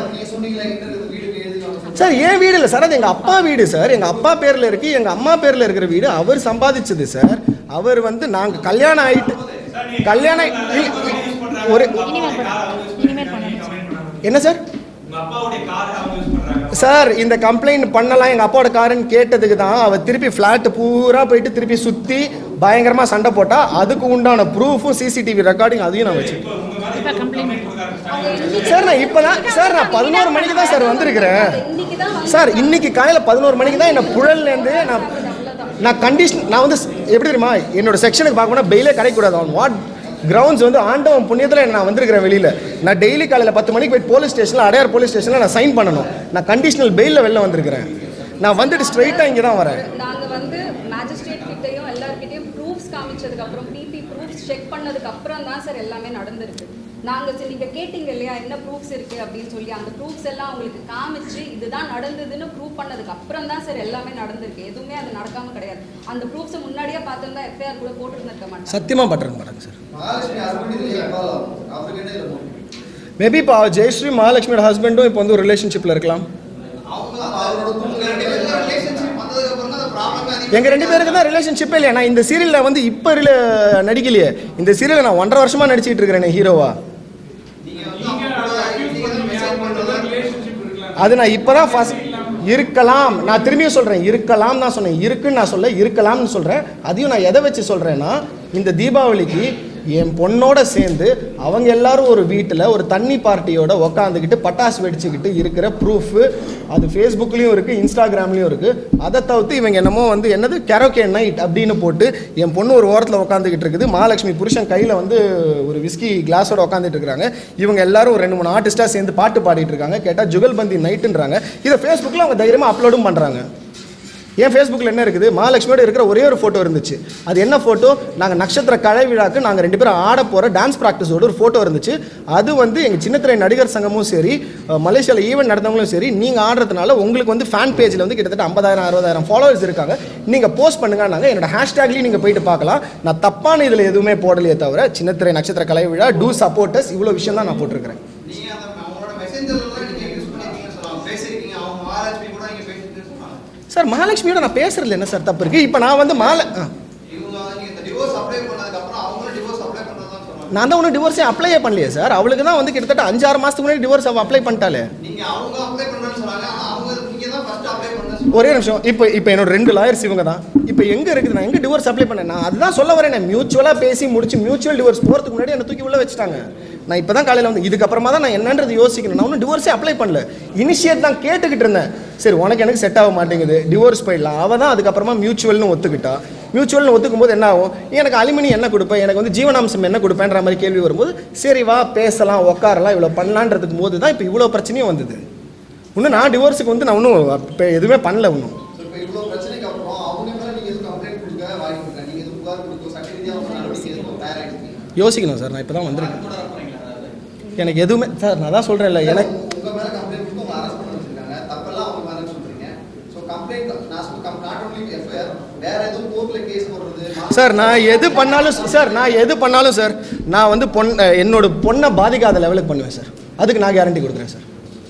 சார் என் வீடு இல்லை சார், அது எங்கள் அப்பா வீடு சார். எங்கள் அப்பா பேரில் இருக்கு, எங்கள் அம்மா பேரில் இருக்கிற வீடு. அவர் சம்பாதிச்சது சார். அவர் வந்து நாங்கள் கல்யாணம் ஆகிட்டு கல்யாணம் ஒரு என்ன சார் சார் இந்த கம்ப்ளைண்ட் பண்ணலாம் எங்கள் அப்பாவோட காருன்னு கேட்டதுக்கு தான் அவள் திருப்பி ஃப்ளாட்டு பூரா போயிட்டு திருப்பி சுற்றி பயங்கரமாக சண்டை போட்டா. அதுக்கு உண்டான ப்ரூஃபும் சிசிடிவி ரெக்கார்டிங் அதையும் நான் வச்சு சார். நான் இப்போ தான் சார் நான் பதினோரு மணிக்கு தான் சார் வந்திருக்கிறேன் சார். இன்னைக்கு காலையில் பதினோரு மணிக்கு தான் என்னை புழல்லேருந்து நான் நான் கண்டிஷன் நான் வந்து எப்படி தெரியுமா என்னோட செக்ஷனுக்கு பார்க்கணும்னா பெயிலே கிடைக்கக்கூடாது. ஆன் வாட் கிரவுண்ட்ஸ் வந்து ஆண்டவன் புண்ணியத்தில் நான் வந்திருக்கிறேன் வெளியில். நான் டெய்லி காலையில் பத்து மணிக்கு போய் போலீஸ் ஸ்டேஷனில் அடையார் போலீஸ் ஸ்டேஷனில் நான் சைன் பண்ணணும். நான் கண்டிஷனல் பெயிலில் வெளில வந்திருக்கிறேன். நான் வந்துட்டு ஸ்ட்ரைட்டாக இங்கே தான் வரேன். நாங்கள் வந்து மேஜிஸ்ட்ரேட் கிட்டையும் எல்லார்கிட்டையும் ப்ரூஃப்ஸ் காமிச்சதுக்கு அப்புறம் பிபி ப்ரூஃப்ஸ் செக் பண்ணதுக்கு அப்புறம் தான் சார் எல்லாமே நடந்திருக்கு. நாங்கள் சரி நீங்கள் கேட்டிங்க இல்லையா என்ன ப்ரூஃப்ஸ் இருக்குது அப்படின்னு சொல்லி, அந்த ப்ரூஃப்ஸ் எல்லாம் அவங்களுக்கு காமிச்சு இதுதான் நடந்ததுன்னு ப்ரூவ் பண்ணதுக்கு அப்புறம் தான் சார் எல்லாமே நடந்திருக்கு. எதுவுமே அது நடக்காமல் கிடையாது. அந்த ப்ரூஃப்ஸை முன்னாடியே பார்த்துருந்தா எஃப்ஐஆர் கூட போட்டுருந்துருக்க மாட்டேன். சத்தியமாக பட்டிருக்க மாட்டாங்க சார். மேபி இப்போ ஜெயஸ்ரீ மகாலட்சுமியோட ஹஸ்பண்டும் இப்போ வந்து ஒரு ரிலேஷன்ஷிப்பில் இருக்கலாம். எங்கள் ரெண்டு பேருக்கு தான் ரிலேஷன்ஷிப்பே இல்லையா. நான் இந்த சீரியலில் வந்து இப்போ நடிக்கலையே. இந்த சீரியலில் நான் ஒன்றரை வருஷமாக நடிச்சிட்டு இருக்கிறேன் ஹீரோவா. அது நான் இப்பதான் ஃபர்ஸ்ட் இருக்கலாம், நான் திரும்பியும் சொல்றேன் இருக்கலாம் தான் சொன்னேன், இருக்குன்னு நான் சொல்ல இருக்கலாம்னு சொல்றேன். அதையும் நான் எதை வச்சு சொல்றேன்னா, இந்த தீபாவளிக்கு என் பொண்ணோட சேர்ந்து அவங்க எல்லாரும் ஒரு வீட்டில் ஒரு தண்ணி பார்ட்டியோட உக்காந்துக்கிட்டு பட்டாசு வெடிச்சுக்கிட்டு இருக்கிற ப்ரூஃபு அது ஃபேஸ்புக்லேயும் இருக்குது, இன்ஸ்டாகிராம்லேயும் இருக்குது. அதை தவிர்த்து இவங்க என்னமோ வந்து என்னது கரோக்கே நைட் அப்படின்னு போட்டு என் பொண்ணு ஒரு ஓரத்தில் உட்காந்துக்கிட்டு இருக்குது, மகாலட்சுமி புருஷன் கையில் வந்து ஒரு விஸ்கி கிளாஸோட உட்காந்துட்டு இருக்கிறாங்க. இவங்க எல்லாரும் ஒரு ரெண்டு மூணு ஆர்டிஸ்டாக சேர்ந்து பாட்டு பாடிட்டு இருக்காங்க. கேட்டால் ஜுகல்பந்தி நைட்டுன்றாங்க. இதை ஃபேஸ்புக்கில் அவங்க தைரியமாக அப்லோடும் பண்ணுறாங்க. என் ஃபேஸ்புக்கில் என்ன இருக்குது, மகாலட்சுமியோட இருக்கிற ஒரே ஒரு ஃபோட்டோ இருந்துச்சு. அது என்ன ஃபோட்டோ, நாங்கள் நட்சத்திர கலை விழாக்கு நாங்கள் ரெண்டு பேரும் ஆட போகிற டான்ஸ் ப்ராக்டிஸோட ஒரு ஃபோட்டோ இருந்துச்சு. அது வந்து எங்கள் சின்னத்திரை நடிகர் சங்கமும் சரி, மலேசியாவில் ஈவெண்ட் நடந்தவங்களும் சரி, நீங்கள் ஆடுறதுனால உங்களுக்கு வந்து ஃபேன் பேஜில் வந்து கிட்டத்தட்ட ஐம்பதாயிரம் அறுபதாயிரம் ஃபாலோவர்ஸ் இருக்காங்க, நீங்கள் போஸ்ட் பண்ணுங்கன்னாங்க. என்னோட ஹேஷ்டேக்லேயும் நீங்கள் போயிட்டு பார்க்கலாம். நான் தப்பான இதில் எதுவுமே போடலையே தவிர சின்னத்திரை நட்சத்திர கலை விழா டூ சப்போர்ட்டர்ஸ் இவ்வளோ விஷயம் தான் நான் போட்டிருக்கிறேன். சார் மகாலட்சுமியோட நான் பேசுறதுல என்ன சார் தப்பு இருக்கு? இப்போ நான் வந்து மாலை நான் தான் ஒன்றும் டிவோர்ஸே அப்ளையே பண்ணலையே சார். அவளுக்கு தான் வந்து கிட்டத்தட்ட அஞ்சாறு மாதத்துக்கு முன்னாடி டிவோர்ஸ் அவள் அப்ளை பண்ணிட்டாலே. ஒரே நிமிஷம், இப்போ இப்போ என்னோட ரெண்டு லாயர்ஸ் இவங்க தான். இப்போ எங்கே இருக்குது, நான் எங்கே டிவோர்ஸ் அப்ளை பண்ணேன்? நான் அதுதான் சொல்ல வரேன். நான் மியூச்சுவலாக பேசி முடிச்சு மியூச்சுவல் டிவோர்ஸ் போகிறதுக்கு முன்னாடி என்னை தூக்கி உள்ள வச்சுட்டாங்க. நான் இப்போ தான் காலையில் வந்து இதுக்கப்புறமா தான் நான் என்னன்றது யோசிக்கணும். நான் ஒன்றும் டிவோர்ஸே அப்ளை பண்ணல, இனிஷியேட் தான் கேட்டுக்கிட்டு இருந்தேன். சரி உனக்கு எனக்கு செட் ஆக மாட்டேங்குது, டிவோர்ஸ் போயிடலாம். அவள் தான் அதுக்கப்புறமா மியூச்சுவல்னு ஒத்துக்கிட்டா. மியூச்சுவல்னு ஒத்துக்கும் போது என்ன ஆகும், எனக்கு அலுமினி என்ன கொடுப்பேன், எனக்கு வந்து ஜீவனாம்சம் என்ன கொடுப்பேன்ற மாதிரி கேள்வி வரும்போது சரி வா பேசலாம் உட்காரலாம் இவ்வளோ பண்ணலான்றதுக்கு போது தான் இப்போ இவ்வளோ பிரச்சனையும் வந்தது. இன்னும் நான் டிவோர்ஸுக்கு வந்து நான் ஒன்றும் இப்போ எதுவுமே பண்ணல. ஒன்றும் யோசிக்கணும் சார். நான் இப்போ தான் வந்திருக்கேன். எனக்கு எதுவுமே சார் நான் தான் சொல்கிறேன்ல, எனக்கு சார் நான் எது பண்ணாலும் சார் நான் எது பண்ணாலும் சார் நான் வந்து பொண்ணை என்னோட பொண்ணை பாதிக்காத லெவலுக்கு பண்ணுவேன் சார். அதுக்கு நான் கேரண்டி கொடுக்குறேன் சார்.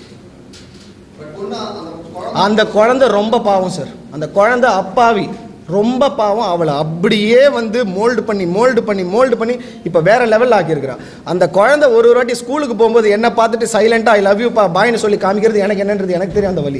அந்த குழந்தை ரொம்ப பாவம் சார். அந்த குழந்தை அப்பாவி ரொம்ப பாவம். அவளை அப்படியே வந்து மோல்டு பண்ணி மோல்டு பண்ணி மோல்டு பண்ணி இப்போ வேற லெவலில் ஆக்கியிருக்கிறான். அந்த குழந்தை ஒரு ஒரு வாட்டி ஸ்கூலுக்கு போகும்போது என்ன பார்த்துட்டு சைலண்டாக ஐ லவ் யூ பா பாய்னு சொல்லி காமிக்கிறது எனக்கு என்னன்றது எனக்கு தெரியும். அந்த வலி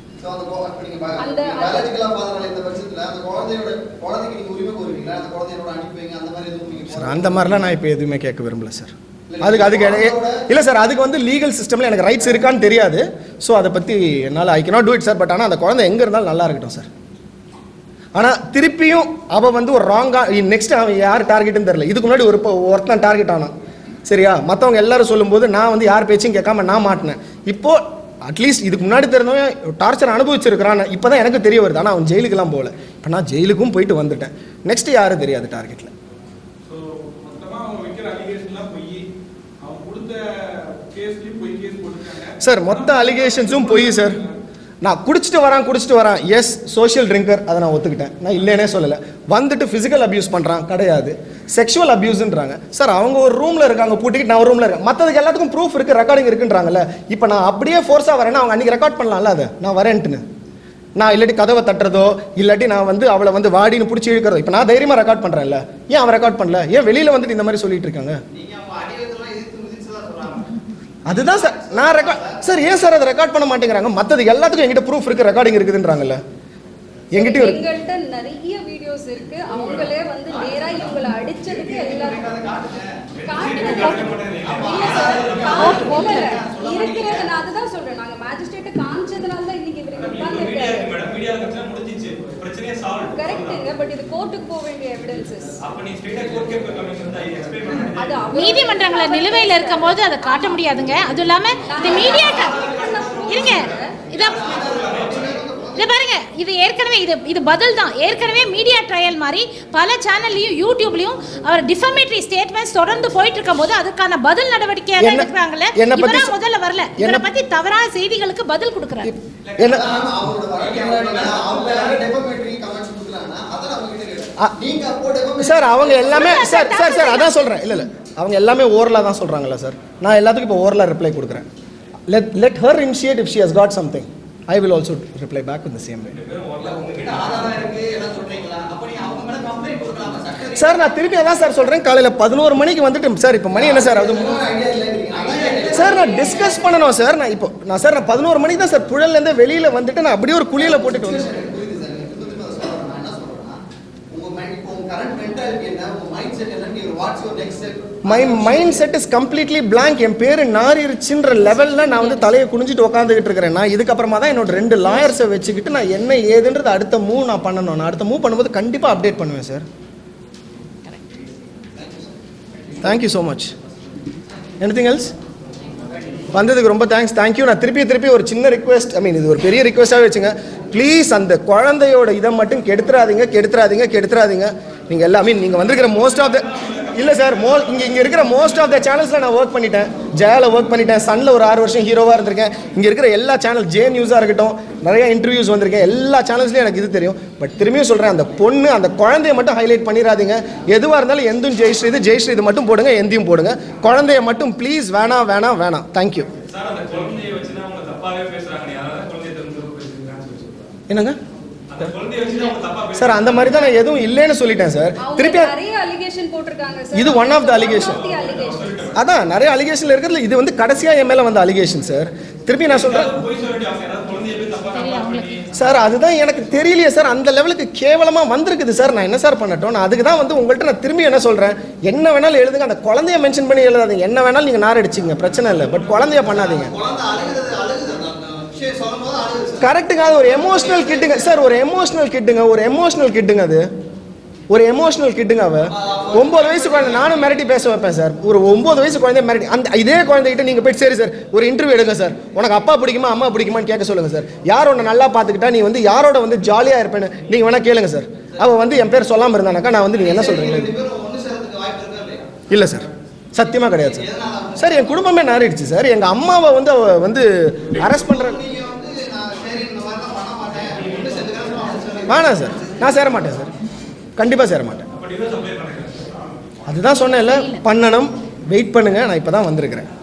சார் அந்த மாதிரிலாம் நான் இப்போ எதுவுமே கேட்க விரும்பல சார். அதுக்கு அதுக்கு இல்லை சார், அதுக்கு வந்து லீகல் சிஸ்டமில் எனக்கு ரைட்ஸ் இருக்கான்னு தெரியாது. ஸோ அதை பற்றி என்னால் I cannot do it sir. But ஆனால் அந்த குழந்தை எங்கே இருந்தாலும் நல்லா இருக்கட்டும் சார். ஆனால் திருப்பியும் அவள் வந்து ஒரு ராங்காக நெக்ஸ்ட் அவன் யார் டார்கெட்டுன்னு தெரியல. இதுக்கு முன்னாடி ஒரு ஒருத்தன் டார்கெட் ஆனான் சரியா. மற்றவங்க எல்லாரும் சொல்லும்போது நான் வந்து யார் பேச்சும் கேட்காம நான் மாட்டினேன். இப்போது அட்லீஸ்ட் இதுக்கு முன்னாடி தெரிஞ்சவன் டார்ச்சர் அனுபவிச்சிருக்கிறான். இப்போ தான் எனக்கு தெரிய வருது. ஆனால் அவன் ஜெயிலுக்கெல்லாம் போகல. இப்போ நான் ஜெயிலுக்கும் போயிட்டு வந்துட்டேன். நெக்ஸ்ட் யாரும் தெரியாது டார்கெட்டில். சார் மொத்த அலிகேஷன்ஸும் பொய் சார். நான் குடிச்சிட்டு வரான் குடிச்சிட்டு வரான் எஸ் சோஷியல் ட்ரிங்கர், அதை நான் ஒத்துக்கிட்டேன். நான் இல்லைன்னே சொல்லலை. வந்துட்டு ஃபிசிக்கல் அப்யூஸ் பண்ணுறான் கிடையாது, செக்ஷுவல் அப்யூஸ்ன்றாங்க சார். அவங்க ஒரு ரூமில் இருக்காங்க பூட்டிக்கிட்டு, நான் ஒரு ரூமில் இருக்கேன். மற்றதுக்கு எல்லாத்துக்கும் ப்ரூஃப் இருக்குது, ரெக்கார்டிங் இருக்குன்றாங்கல்ல. இப்போ நான் அப்படியே ஃபோர்ஸாக வரேன்னா அவங்க அன்றைக்கி ரெக்கார்ட் பண்ணலாம்ல, அதை நான் வரேன்ட்டுன்னு. நான் இல்லாட்டி கதவை தட்டுறதோ இல்லாட்டி நான் வந்து அவளை வந்து வாடின்னு பிடிச்சி இழுக்கிறதோ இப்போ நான் தைரியமாக ரெக்கார்ட் பண்ணுறேன்ல. ஏன் அவன் ரெக்கார்ட் பண்ணல? ஏன் வெளியில் வந்துட்டு இந்த மாதிரி சொல்லிட்டு இருக்காங்க? அதுதான் சார் நான் ரெக்கார்ட் சார். ஏன் சார் அதை ரெக்கார்ட் பண்ண மாட்டேங்கிறாங்க? மற்றது எல்லாத்துக்கும் எங்கிட்ட ப்ரூஃப் இருக்கு, ரெக்கார்டிங் இருக்குதுன்றாங்கல்ல. எங்கிட்ட எங்கள்கிட்ட நிறைய வீடியோஸ் இருக்கு. அவங்களே வந்து நேரா இவங்களை அடிச்சதுக்கு எல்லாரும் இருக்கிறது. நான் அதுதான் சொல்றேன். நாங்க மேஜிஸ்ட்ரேட் காமிச்சதுனால தான் இன்னைக்கு இவருக்கு உட்கார்ந்திருக்காரு. கரெக்ட்டுங்க. பட் இது கோர்ட்டுக்கு போக வேண்டிய எவிடன்சஸ். நீதிமன்றங்கள நிலுவையில் இருக்கும்போது அதை காட்ட முடியாதுங்க. அதுவும் இல்லாம இந்த மீடியா இருங்க இத இத பாருங்க, இது ஏற்கனவே இது இது பதில் தான். ஏற்கனவே மீடியா ட்ரையல் மாதிரி பல சேனல்லையும் யூடியூப்லையும் அவர் டிஃபமேட்டரி ஸ்டேட்மெண்ட்ஸ் தொடர்ந்து போயிட்டு இருக்கும்போது அதுக்கான பதில் நடவடிக்கையாக எடுக்கிறாங்கல்ல. இவரா முதல்ல வரல, இவரை பத்தி தவறான செய்திகளுக்கு பதில் கொடுக்குறாரு. சார் அவங்க எல்லாமே சார் சார் சார் அதான் சொல்றேன். இல்ல இல்ல அவங்க எல்லாமே ஓரலா தான் சொல்றாங்கல்ல சார். நான் எல்லாத்துக்கும் இப்போ ஓரலா ரிப்ளை கொடுக்குறேன். let let her initiate if she has got something. I will also reply back in the same way. Sir நான் திருப்பி அதான் சார் சொல்றேன். காலையில பதினோரு மணிக்கு வந்துட்டு சார் இப்போ மணி என்ன சார் அது சார் நான் டிஸ்கஸ் பண்ணணும் சார். நான் இப்போ நான் சார் நான் பதினோரு மணிக்கு தான் சார் புழல்லேருந்து வெளியில் வந்துட்டு நான் அப்படியே ஒரு குழியில் போட்டுட்டு வந்தேன். My mind set is completely blank. என் பேர் நாரிருச்சுன்ற லெவலில் நான் வந்து தலையை குனிஞ்சிட்டு உட்காந்துக்கிட்டு இருக்கிறேன். நான் இதுக்கப்புறமா தான் என்னோட ரெண்டு லாயர்ஸை வச்சுக்கிட்டு நான் என்ன ஏதுன்றது அடுத்த மூவ் நான் பண்ணணும். நான் அடுத்த மூவ் பண்ணும்போது கண்டிப்பாக அப்டேட் பண்ணுவேன் sir. Thank you so much. Anything else? வந்ததுக்கு ரொம்ப தேங்க்ஸ். தேங்க்யூ. நான் திருப்பி திருப்பி ஒரு சின்ன ரிக்வெஸ்ட், ஐ மீன் இது ஒரு பெரிய ரிக்வெஸ்ட்டாகவே வச்சுங்க. ப்ளீஸ் அந்த குழந்தையோட இதை மட்டும் கெடுத்துறாதீங்க கெடுத்துறாதீங்க கெடுத்துறாதீங்க. நீங்கள் எல்லாமே நீங்கள் வந்திருக்கிற மோஸ்ட் ஆஃப் த இல்லை சார் மோ இங்கே இங்கே இருக்கிற மோஸ்ட் ஆஃப் த சேனல்ஸில் நான் ஒர்க் பண்ணிட்டேன். ஜெயாவில் ஒர்க் பண்ணிட்டேன். சன்னில் ஒரு ஆறு வருஷம் ஹீரோவாக இருந்திருக்கேன். இங்கே இருக்கிற எல்லா சேனல் ஜே நியூஸாக இருக்கட்டும், நிறைய இன்டர்வியூஸ் வந்திருக்கேன். எல்லா சேனல்ஸ்லையும் எனக்கு இது தெரியும். பட் திரும்பியும் சொல்கிறேன், அந்த பொண்ணு அந்த குழந்தைய மட்டும் ஹைலைட் பண்ணிடாதீங்க. எதுவாக இருந்தாலும் எந்தும் ஜெயஸ்ரீ இது ஜெயஸ்ரீ இது மட்டும் போடுங்க, எந்தையும் போடுங்க. குழந்தைய மட்டும் ப்ளீஸ் வேணாம் வேணாம் வேணாம். தேங்க்யூ. என்னங்க சார் அந்த மாதிரி தான் நான் எதுவும் இல்லைன்னு சொல்லிட்டேன் சார். திருப்பி இது ஒன் ஆஃப் த அலிகேஷன். அதான் நிறைய அலிகேஷன் இருக்கிறதுல இது வந்து கடைசியாக என் மேலே வந்த அலிகேஷன் சார். திருப்பி நான் சொல்கிறேன் சார், அதுதான் எனக்கு தெரியலையே சார். அந்த லெவலுக்கு கேவலமாக வந்திருக்குது சார். நான் என்ன சார் பண்ணட்டும்? நான் அதுக்கு தான் வந்து உங்கள்கிட்ட நான் திரும்பி என்ன சொல்கிறேன், என்ன வேணாலும் எழுதுங்க. அந்த குழந்தைய மென்ஷன் பண்ணி எழுதாதீங்க. என்ன வேணாலும் நீங்கள் நார் அடிச்சிங்க, பிரச்சனை இல்லை. பட் குழந்தைய பண்ணாதீங்க. கரெக்டுங்க. அது ஒரு எமோஷனல் கிட்டுங்க சார். ஒரு எமோஷனல் கிட்டுங்க ஒரு எமோஷனல் கிட்டுங்க அது ஒரு எமோஷனல் கிட்டுங்க. அவ ஒன்பது வயசு குழந்தை. நானும் மிரட்டி பேச வைப்பேன் சார். ஒரு ஒன்பது வயசு குழந்தைய மிரட்டி அந்த இதே குழந்தைகிட்ட நீங்கள் போய் சரி சார் ஒரு இன்டர்வியூ எடுங்க சார், உனக்கு அப்பா பிடிக்குமா அம்மா பிடிக்குமான்னு கேட்க சொல்லுங்க சார். யார் உன்னை நல்லா பார்த்துக்கிட்டா நீ வந்து யாரோட வந்து ஜாலியாக இருப்பேன்னு நீங்கள் வேணா கேளுங்க சார். அவள் வந்து என் பேர் சொல்லாமல் இருந்தானாக்கா நான் வந்து நீங்கள் என்ன சொல்கிறீங்க? இல்லை சார், சத்தியமாக கிடையாது சார். சார் என் குடும்பமே நாரிடுச்சு சார். எங்கள் அம்மாவை வந்து அவ வந்து அரெஸ்ட் பண்ணுற வேணாம் சார். நான் சேர மாட்டேன் சார், கண்டிப்பாக சேர மாட்டேன். அதுதான் சொன்னேன்ல, பண்ணணும். வெயிட் பண்ணுங்க, நான் இப்போ தான் வந்திருக்கிறேன்.